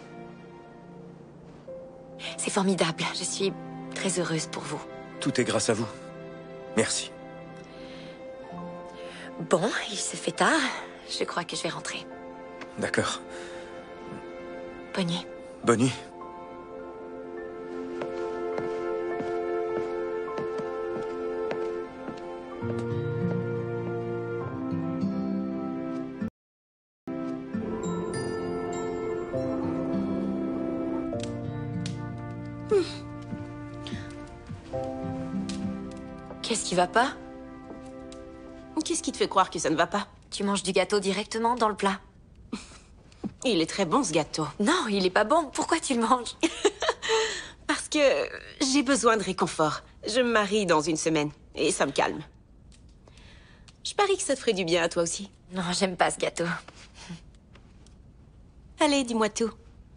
Speaker 2: C'est formidable. Je suis très heureuse pour vous.
Speaker 6: Tout est grâce à vous. Merci.
Speaker 2: Bon, il se fait tard. Je crois que je vais rentrer.
Speaker 6: D'accord.
Speaker 2: Bonne nuit.
Speaker 6: Bonne nuit.
Speaker 2: Qu'est-ce qui va pas?
Speaker 3: Qu'est-ce qui te fait croire que ça ne va pas?
Speaker 2: Tu manges du gâteau directement dans le plat.
Speaker 3: Il est très bon, ce gâteau.
Speaker 2: Non, il est pas bon. Pourquoi tu le manges?
Speaker 3: Parce que j'ai besoin de réconfort. Je me marie dans une semaine, et ça me calme. Je parie que ça te ferait du bien à toi aussi.
Speaker 2: Non, j'aime pas ce gâteau.
Speaker 3: Allez, dis-moi tout.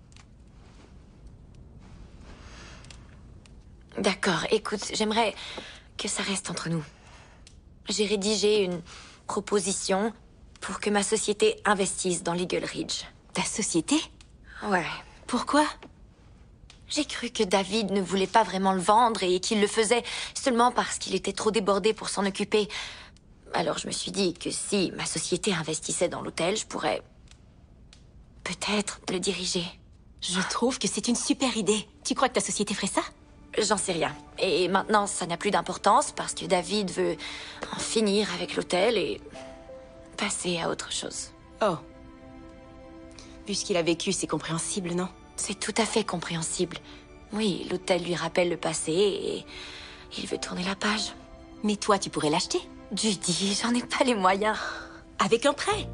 Speaker 2: D'accord, écoute, j'aimerais que ça reste entre nous. J'ai rédigé une proposition pour que ma société investisse dans l'Eagle Ridge.
Speaker 3: Ta société?
Speaker 2: Ouais.
Speaker 3: Pourquoi?
Speaker 2: J'ai cru que David ne voulait pas vraiment le vendre et qu'il le faisait seulement parce qu'il était trop débordé pour s'en occuper. Alors je me suis dit que si ma société investissait dans l'hôtel, je pourrais peut-être le diriger.
Speaker 3: Je trouve que c'est une super idée. Tu crois que ta société ferait ça?
Speaker 2: J'en sais rien. Et maintenant, ça n'a plus d'importance parce que David veut en finir avec l'hôtel et passer à autre chose.
Speaker 3: Oh. Vu ce qu'il a vécu, c'est compréhensible, non?
Speaker 2: C'est tout à fait compréhensible. Oui, l'hôtel lui rappelle le passé et il veut tourner la page.
Speaker 3: Mais toi, tu pourrais l'acheter?
Speaker 2: Judy, j'en ai pas les moyens.
Speaker 3: Avec un prêt?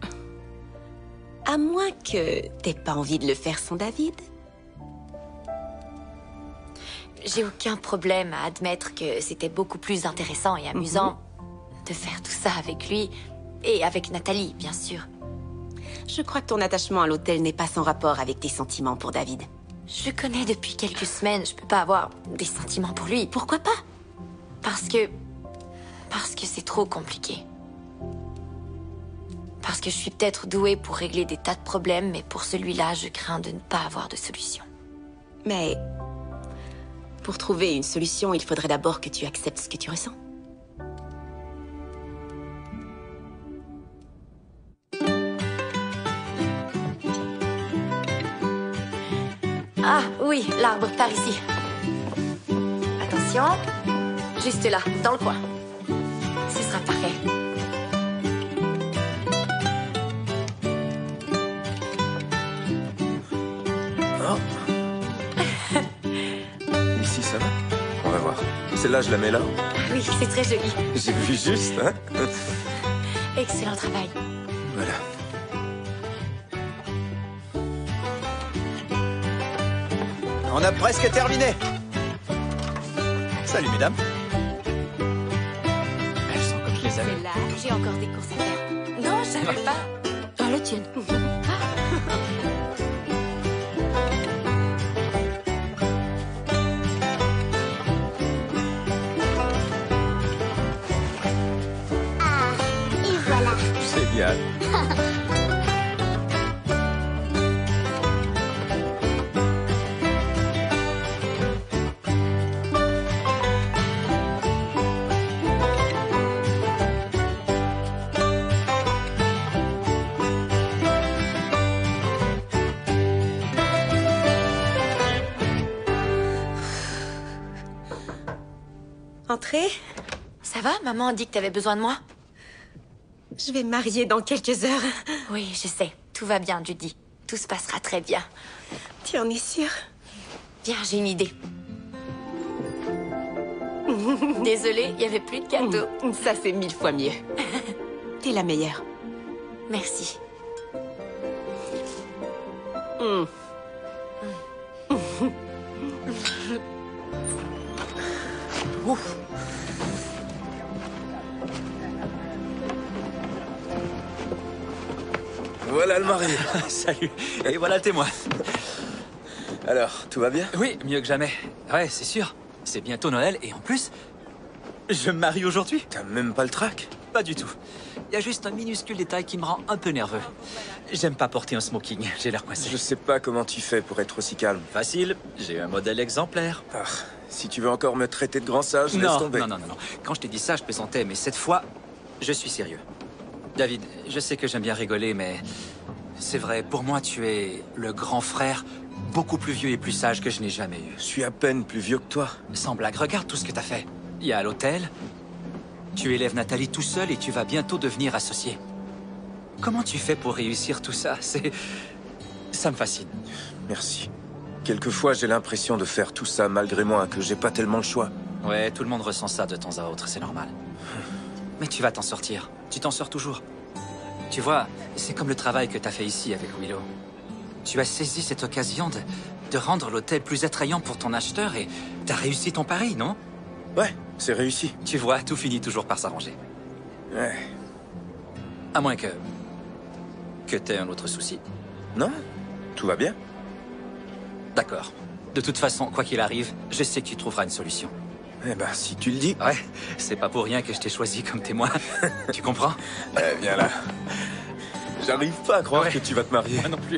Speaker 3: À moins que t'aies pas envie de le faire sans David.
Speaker 2: J'ai aucun problème à admettre que c'était beaucoup plus intéressant et amusant de faire tout ça avec lui et avec Nathalie, bien sûr.
Speaker 3: Je crois que ton attachement à l'hôtel n'est pas sans rapport avec tes sentiments pour David.
Speaker 2: Je le connais depuis quelques semaines, je peux pas avoir des sentiments pour lui.
Speaker 3: Pourquoi pas?
Speaker 2: Parce que c'est trop compliqué. Parce que je suis peut-être douée pour régler des tas de problèmes, mais pour celui-là, je crains de ne pas avoir de solution.
Speaker 3: Mais pour trouver une solution, il faudrait d'abord que tu acceptes ce que tu ressens.
Speaker 2: Ah, oui, l'arbre par ici. Attention. Juste là, dans le coin. Ce sera parfait.
Speaker 6: Oh. Ici, ça va? On va voir. Celle-là, je la mets là?
Speaker 2: Oui, c'est très joli.
Speaker 6: J'ai vu juste, hein?
Speaker 2: Excellent travail.
Speaker 6: Voilà.
Speaker 7: On a presque terminé. Salut, mesdames.
Speaker 9: Elles sont comme je les avais.
Speaker 2: Là, j'ai encore des courses à faire. Non, je savais pas.
Speaker 3: Oh, la tienne.
Speaker 4: Ah, et voilà.
Speaker 6: Génial.
Speaker 3: Entrez.
Speaker 2: Ça va? Maman a dit que t'avais besoin de moi?
Speaker 3: Je vais me marier dans quelques heures.
Speaker 2: Oui, je sais. Tout va bien, Judy. Tout se passera très bien.
Speaker 3: Tu en es sûre?
Speaker 2: Viens, j'ai une idée. Désolée, il n'y avait plus de cadeaux.
Speaker 3: Ça, c'est 1000 fois mieux. T'es la meilleure.
Speaker 2: Merci.
Speaker 3: Ouf.
Speaker 6: Voilà le marié.
Speaker 9: Salut. Et voilà le témoin.
Speaker 6: Alors, tout va bien?
Speaker 9: Oui, mieux que jamais. Ouais, c'est sûr. C'est bientôt Noël et en plus, je me marie aujourd'hui.
Speaker 6: T'as même pas le trac?
Speaker 9: Pas du tout. Il y a juste un minuscule détail qui me rend un peu nerveux. J'aime pas porter un smoking, j'ai l'air coincé.
Speaker 6: Je sais pas comment tu fais pour être aussi calme.
Speaker 9: Facile, j'ai un modèle exemplaire.
Speaker 6: Ah, si tu veux encore me traiter de grand sage, laisse tomber.
Speaker 9: Non. Quand je t'ai dit ça, je plaisantais, mais cette fois, je suis sérieux. David, je sais que j'aime bien rigoler, mais c'est vrai, pour moi, tu es le grand frère, beaucoup plus vieux et plus sage que je n'ai jamais eu.
Speaker 6: Je suis à peine plus vieux que toi.
Speaker 9: Sans blague, regarde tout ce que t'as fait. Il y a l'hôtel, tu élèves Nathalie tout seul et tu vas bientôt devenir associé. Comment tu fais pour réussir tout ça? Ça me fascine.
Speaker 6: Merci. Quelquefois, j'ai l'impression de faire tout ça malgré moi, que j'ai pas tellement le choix.
Speaker 9: Ouais, tout le monde ressent ça de temps à autre, c'est normal. Mais tu vas t'en sortir. Tu t'en sors toujours. Tu vois, c'est comme le travail que t'as fait ici avec Willow. Tu as saisi cette occasion de rendre l'hôtel plus attrayant pour ton acheteur et t'as réussi ton pari, non?
Speaker 6: Ouais, c'est réussi.
Speaker 9: Tu vois, tout finit toujours par s'arranger.
Speaker 6: Ouais.
Speaker 9: À moins que t'aies un autre souci.
Speaker 6: Non, tout va bien.
Speaker 9: D'accord. De toute façon, quoi qu'il arrive, je sais que tu trouveras une solution.
Speaker 6: Eh ben, si tu le dis.
Speaker 9: Ouais, c'est pas pour rien que je t'ai choisi comme témoin. Tu comprends?
Speaker 6: Viens là. J'arrive pas à croire que tu vas te marier.
Speaker 9: Moi non plus.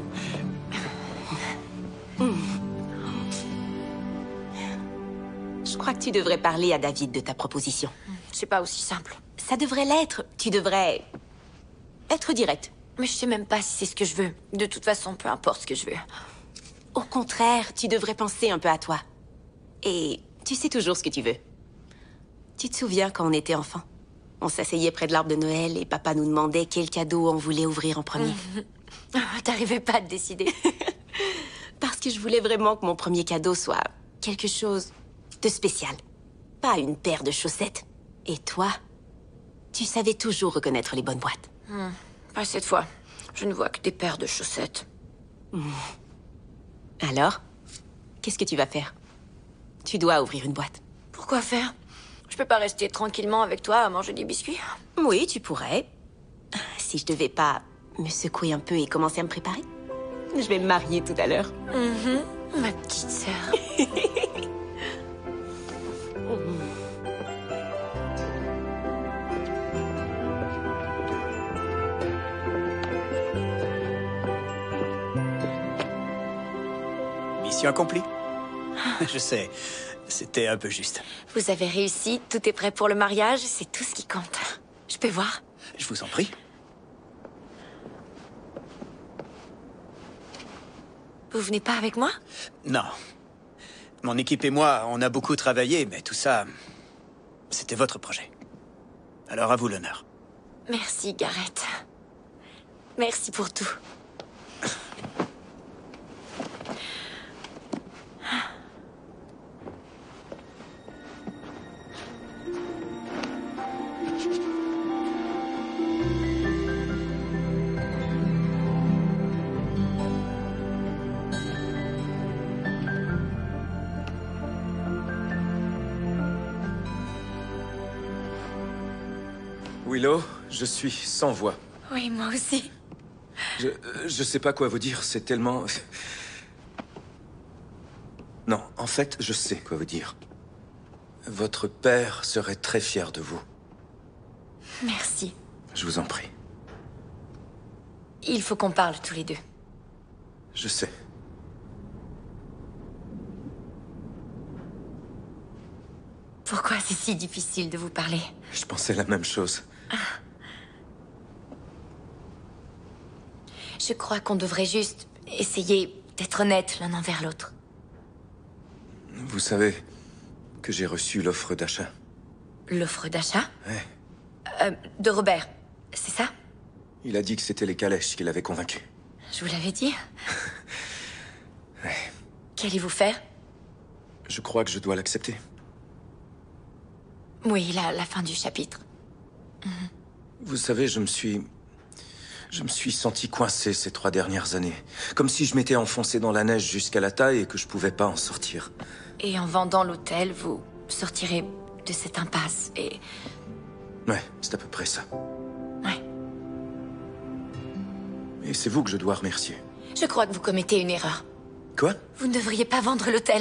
Speaker 3: Je crois que tu devrais parler à David de ta proposition.
Speaker 2: C'est pas aussi simple.
Speaker 3: Ça devrait l'être. Tu devrais être direct.
Speaker 2: Mais je sais même pas si c'est ce que je veux. De toute façon, peu importe ce que je veux.
Speaker 3: Au contraire, tu devrais penser un peu à toi. Et tu sais toujours ce que tu veux. Tu te souviens quand on était enfant? On s'asseyait près de l'arbre de Noël et papa nous demandait quel cadeau on voulait ouvrir en premier.
Speaker 2: T'arrivais pas à te décider.
Speaker 3: Parce que je voulais vraiment que mon premier cadeau soit quelque chose de spécial. Pas une paire de chaussettes. Et toi, tu savais toujours reconnaître les bonnes boîtes.
Speaker 2: Pas cette fois. Je ne vois que des paires de chaussettes.
Speaker 3: Alors, qu'est-ce que tu vas faire? Tu dois ouvrir une boîte.
Speaker 2: Pourquoi faire? Je peux pas rester tranquillement avec toi à manger des biscuits?
Speaker 3: Oui, tu pourrais. Si je devais pas me secouer un peu et commencer à me préparer. Je vais me marier tout à l'heure.
Speaker 2: Ma petite sœur.
Speaker 7: Mission accomplie. Je sais, c'était un peu juste.
Speaker 2: Vous avez réussi, tout est prêt pour le mariage, c'est tout ce qui compte. Je peux voir?
Speaker 7: Je vous en prie.
Speaker 2: Vous venez pas avec moi?
Speaker 7: Non. Mon équipe et moi, on a beaucoup travaillé, mais tout ça, c'était votre projet. Alors à vous l'honneur.
Speaker 2: Merci, Gareth. Merci pour tout.
Speaker 6: Willow, je suis sans voix.
Speaker 2: Oui, moi aussi.
Speaker 6: Je sais pas quoi vous dire, c'est tellement... Non, en fait, je sais quoi vous dire. Votre père serait très fier de vous.
Speaker 2: Merci.
Speaker 6: Je vous en prie.
Speaker 2: Il faut qu'on parle tous les deux.
Speaker 6: Je sais.
Speaker 2: Pourquoi c'est si difficile de vous parler?
Speaker 6: Je pensais la même chose.
Speaker 2: Je crois qu'on devrait juste essayer d'être honnêtes l'un envers l'autre.
Speaker 6: Vous savez que j'ai reçu l'offre d'achat.
Speaker 2: L'offre d'achat?
Speaker 6: Ouais.
Speaker 2: De Robert, c'est ça?
Speaker 6: Il a dit que c'était les calèches qui l'avaient convaincu.
Speaker 2: Je vous l'avais dit.
Speaker 6: Ouais.
Speaker 2: Qu'allez-vous faire?
Speaker 6: Je crois que je dois l'accepter.
Speaker 2: Oui, la fin du chapitre.
Speaker 6: Vous savez, je me suis senti coincé ces 3 dernières années. Comme si je m'étais enfoncé dans la neige jusqu'à la taille et que je pouvais pas en sortir.
Speaker 2: Et en vendant l'hôtel, vous sortirez de cette impasse et...
Speaker 6: Ouais, c'est à peu près ça.
Speaker 2: Ouais.
Speaker 6: Et c'est vous que je dois remercier.
Speaker 2: Je crois que vous commettez une erreur.
Speaker 6: Quoi?
Speaker 2: Vous ne devriez pas vendre l'hôtel.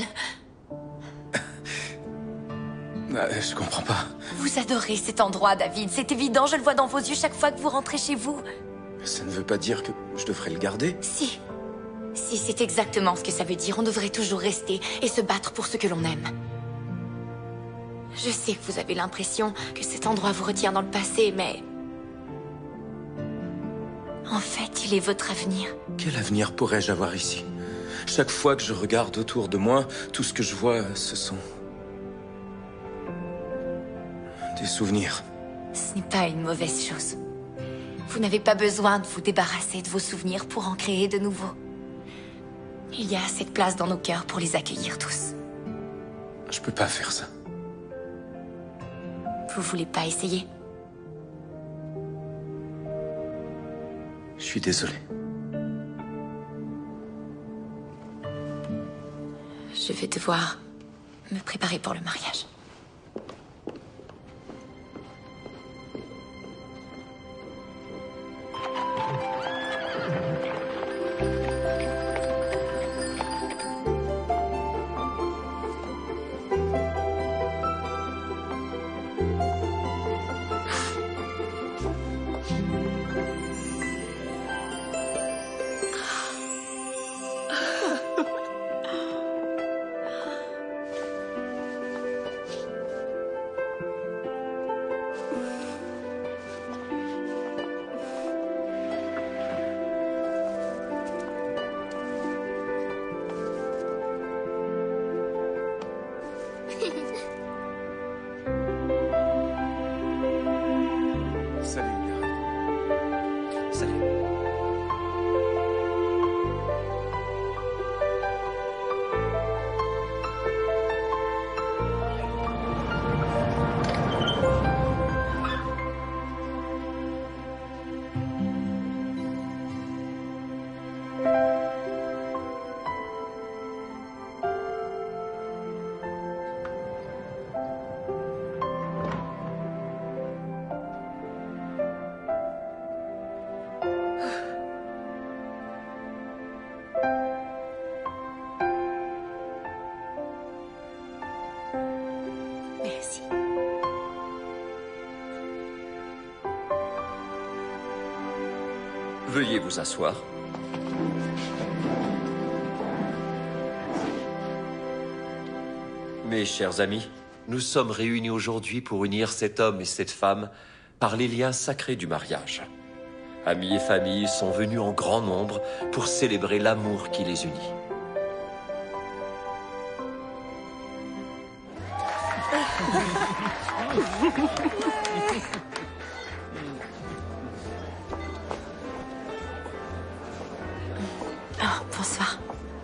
Speaker 6: Je comprends pas.
Speaker 2: Vous adorez cet endroit, David. C'est évident, je le vois dans vos yeux chaque fois que vous rentrez chez vous.
Speaker 6: Ça ne veut pas dire que je devrais le garder?
Speaker 2: Si. Si, c'est exactement ce que ça veut dire. On devrait toujours rester et se battre pour ce que l'on aime. Je sais que vous avez l'impression que cet endroit vous retient dans le passé, mais... En fait, il est votre avenir.
Speaker 6: Quel avenir pourrais-je avoir ici? Chaque fois que je regarde autour de moi, tout ce que je vois, ce sont... des souvenirs.
Speaker 2: Ce n'est pas une mauvaise chose. Vous n'avez pas besoin de vous débarrasser de vos souvenirs pour en créer de nouveaux. Il y a assez de place dans nos cœurs pour les accueillir tous.
Speaker 6: Je peux pas faire ça.
Speaker 2: Vous voulez pas essayer?
Speaker 6: Je suis désolé.
Speaker 2: Je vais devoir me préparer pour le mariage. Merci.
Speaker 11: Veuillez vous asseoir. Mes chers amis, nous sommes réunis aujourd'hui pour unir cet homme et cette femme par les liens sacrés du mariage. Amis et familles sont venus en grand nombre pour célébrer l'amour qui les unit.
Speaker 2: Oh, bonsoir.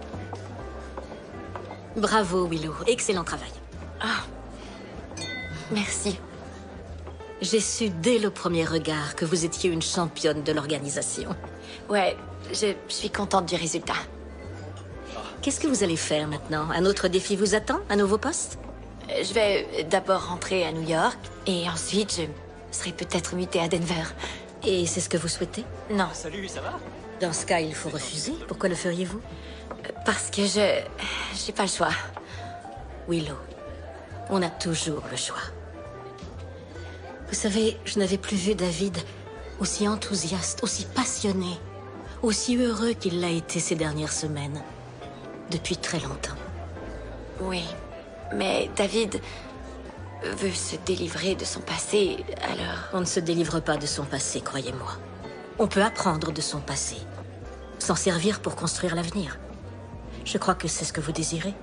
Speaker 5: Bravo, Willow. Excellent travail.
Speaker 2: Ah, merci.
Speaker 5: J'ai su dès le premier regard que vous étiez une championne de l'organisation.
Speaker 2: Ouais, je suis contente du résultat.
Speaker 5: Qu'est-ce que vous allez faire maintenant? Un autre défi vous attend? Un nouveau poste?
Speaker 2: Je vais d'abord rentrer à New York et ensuite je serai peut-être mutée à Denver.
Speaker 5: Et c'est ce que vous souhaitez?
Speaker 2: Non.
Speaker 9: Salut, ça va?
Speaker 5: Dans ce cas, il faut refuser. Pourquoi le feriez-vous?
Speaker 2: Parce que j'ai pas le choix.
Speaker 5: Willow, on a toujours le choix. Vous savez, je n'avais plus vu David aussi enthousiaste, aussi passionné, aussi heureux qu'il l'a été ces dernières semaines. Depuis très longtemps.
Speaker 2: Oui, mais David veut se délivrer de son passé, alors...
Speaker 5: On ne se délivre pas de son passé, croyez-moi. On peut apprendre de son passé, s'en servir pour construire l'avenir. Je crois que c'est ce que vous désirez.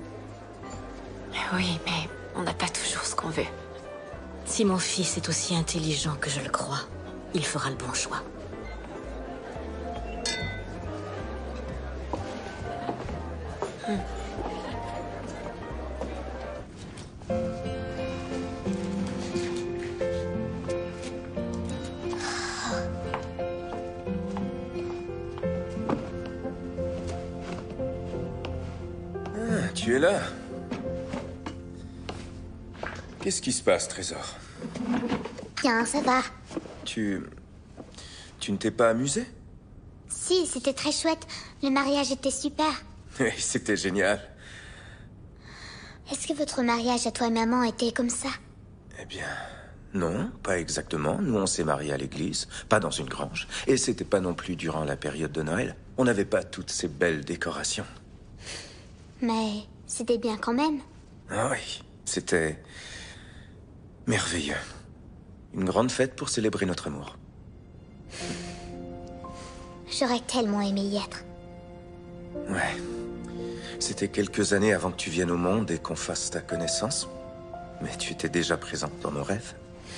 Speaker 2: Oui, mais on n'a pas toujours ce qu'on veut.
Speaker 5: Si mon fils est aussi intelligent que je le crois, il fera le bon choix.
Speaker 6: Tu es là? Qu'est-ce qui se passe, Trésor?
Speaker 4: Bien, ça va.
Speaker 6: Tu ne t'es pas amusé?
Speaker 4: Si, c'était très chouette. Le mariage était super.
Speaker 6: Oui, c'était génial.
Speaker 4: Est-ce que votre mariage à toi et maman était comme ça?
Speaker 6: Eh bien, non, pas exactement. Nous, on s'est mariés à l'église, pas dans une grange. Et c'était pas non plus durant la période de Noël. On n'avait pas toutes ces belles décorations.
Speaker 4: Mais c'était bien quand même.
Speaker 6: Ah oui, c'était merveilleux. Une grande fête pour célébrer notre amour.
Speaker 4: J'aurais tellement aimé y être.
Speaker 6: Ouais. C'était quelques années avant que tu viennes au monde et qu'on fasse ta connaissance. Mais tu étais déjà présente dans nos rêves.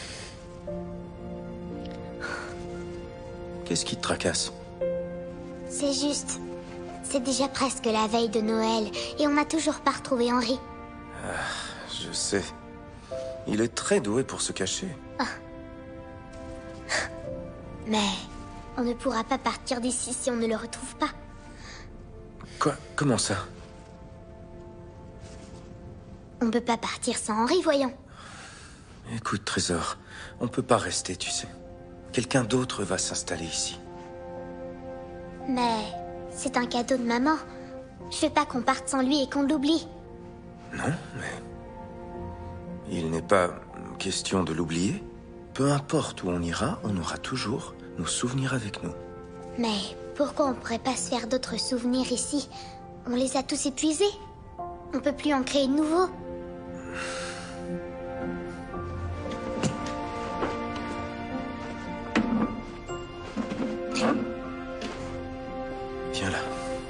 Speaker 6: Qu'est-ce qui te tracasse?
Speaker 4: C'est juste... C'est déjà presque la veille de Noël et on n'a toujours pas retrouvé Henri.
Speaker 6: Ah, je sais. Il est très doué pour se cacher.
Speaker 4: Ah. Mais on ne pourra pas partir d'ici si on ne le retrouve pas.
Speaker 6: Quoi? Comment ça?
Speaker 4: On peut pas partir sans Henri, voyons.
Speaker 6: Écoute, Trésor, on peut pas rester, tu sais. Quelqu'un d'autre va s'installer ici.
Speaker 4: Mais c'est un cadeau de maman. Je veux pas qu'on parte sans lui et qu'on l'oublie.
Speaker 6: Non, mais... Il n'est pas question de l'oublier. Peu importe où on ira, on aura toujours nos souvenirs avec nous.
Speaker 4: Mais pourquoi on pourrait pas se faire d'autres souvenirs ici? On les a tous épuisés. On peut plus en créer de nouveaux.
Speaker 6: Viens là.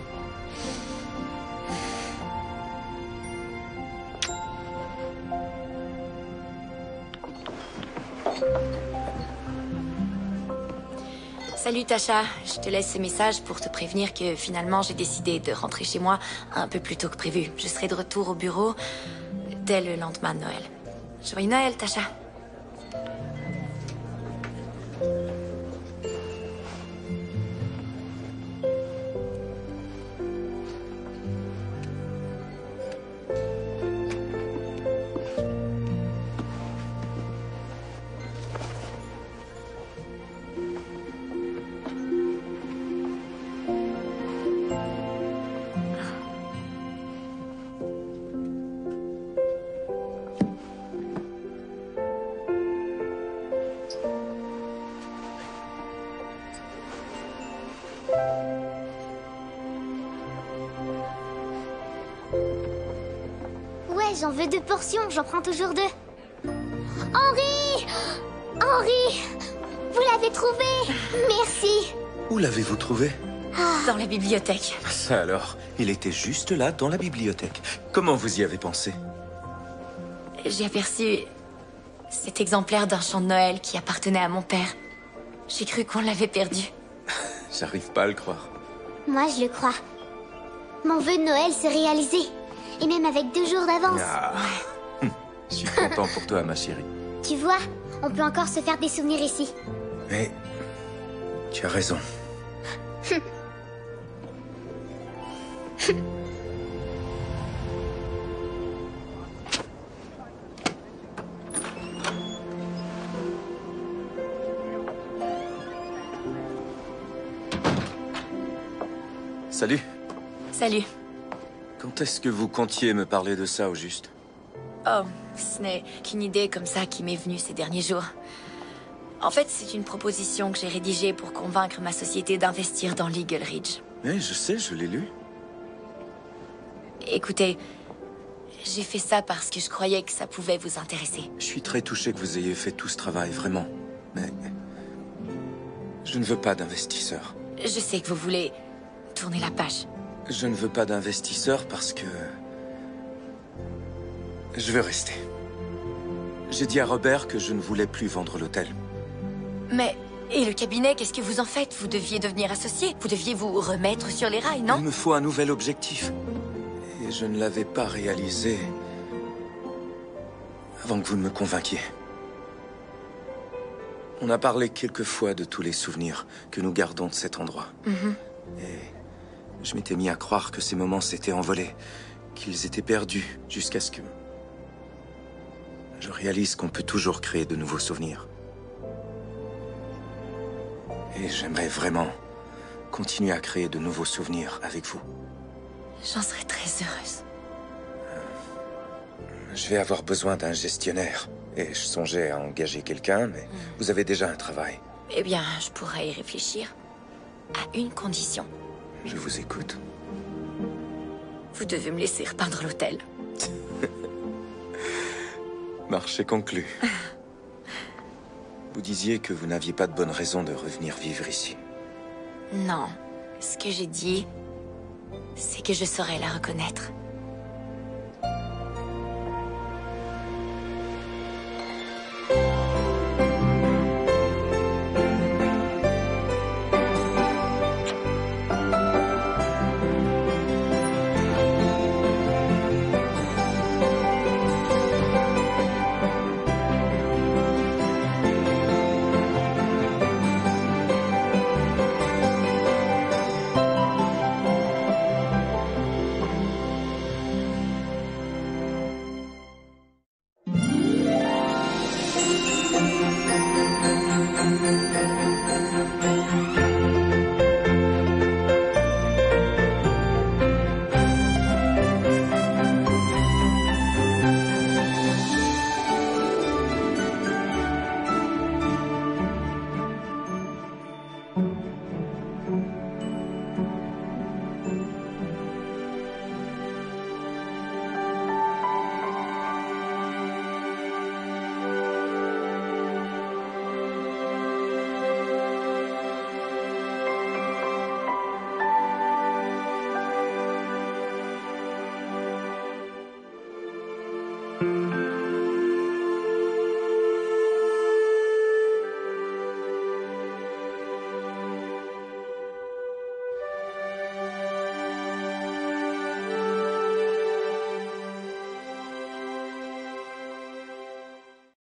Speaker 2: Salut Tasha, je te laisse ce message pour te prévenir que finalement j'ai décidé de rentrer chez moi un peu plus tôt que prévu. Je serai de retour au bureau dès le lendemain de Noël. Joyeux Noël, Tasha.
Speaker 4: Ouais, j'en veux 2 portions, j'en prends toujours 2. Henri! Henri! Vous l'avez trouvé! Merci!
Speaker 6: Où l'avez-vous trouvé?
Speaker 2: Dans la bibliothèque.
Speaker 6: Ça alors, il était juste là, dans la bibliothèque. Comment vous y avez pensé?
Speaker 2: J'ai aperçu cet exemplaire d'un chant de Noël qui appartenait à mon père. J'ai cru qu'on l'avait perdu.
Speaker 6: J'arrive pas à le croire.
Speaker 4: Moi, je le crois. Mon vœu de Noël s'est réalisé. Et même avec 2 jours d'avance.
Speaker 6: Ah. Je suis content pour toi, ma chérie.
Speaker 4: Tu vois, on peut encore se faire des souvenirs ici.
Speaker 6: Mais... tu as raison. Salut.
Speaker 2: Salut.
Speaker 6: Quand est-ce que vous comptiez me parler de ça, au juste?
Speaker 2: Oh, ce n'est qu'une idée comme ça qui m'est venue ces derniers jours. En fait, c'est une proposition que j'ai rédigée pour convaincre ma société d'investir dans l'Eagle Ridge.
Speaker 6: Oui, je sais, je l'ai lu.
Speaker 2: Écoutez, j'ai fait ça parce que je croyais que ça pouvait vous intéresser.
Speaker 6: Je suis très touché que vous ayez fait tout ce travail, vraiment. Mais... je ne veux pas d'investisseurs.
Speaker 2: Je sais que vous voulez tourner la page.
Speaker 6: Je ne veux pas d'investisseurs parce que... je veux rester. J'ai dit à Robert que je ne voulais plus vendre l'hôtel.
Speaker 2: Mais... et le cabinet, qu'est-ce que vous en faites? Vous deviez devenir associé. Vous deviez vous remettre sur les rails, non?
Speaker 6: Il me faut un nouvel objectif. Et je ne l'avais pas réalisé avant que vous ne me convainquiez. On a parlé quelques fois de tous les souvenirs que nous gardons de cet endroit. Et je m'étais mis à croire que ces moments s'étaient envolés, qu'ils étaient perdus, jusqu'à ce que... je réalise qu'on peut toujours créer de nouveaux souvenirs. Et j'aimerais vraiment continuer à créer de nouveaux souvenirs avec vous.
Speaker 2: J'en serais très heureuse.
Speaker 6: Je vais avoir besoin d'un gestionnaire. Et je songeais à engager quelqu'un, mais vous avez déjà un travail.
Speaker 2: Eh bien, je pourrais y réfléchir. À une condition.
Speaker 6: Je vous écoute.
Speaker 2: Vous devez me laisser repeindre l'hôtel.
Speaker 6: Marché conclu. Vous disiez que vous n'aviez pas de bonne raison de revenir vivre ici.
Speaker 2: Non. Ce que j'ai dit, c'est que je saurais la reconnaître.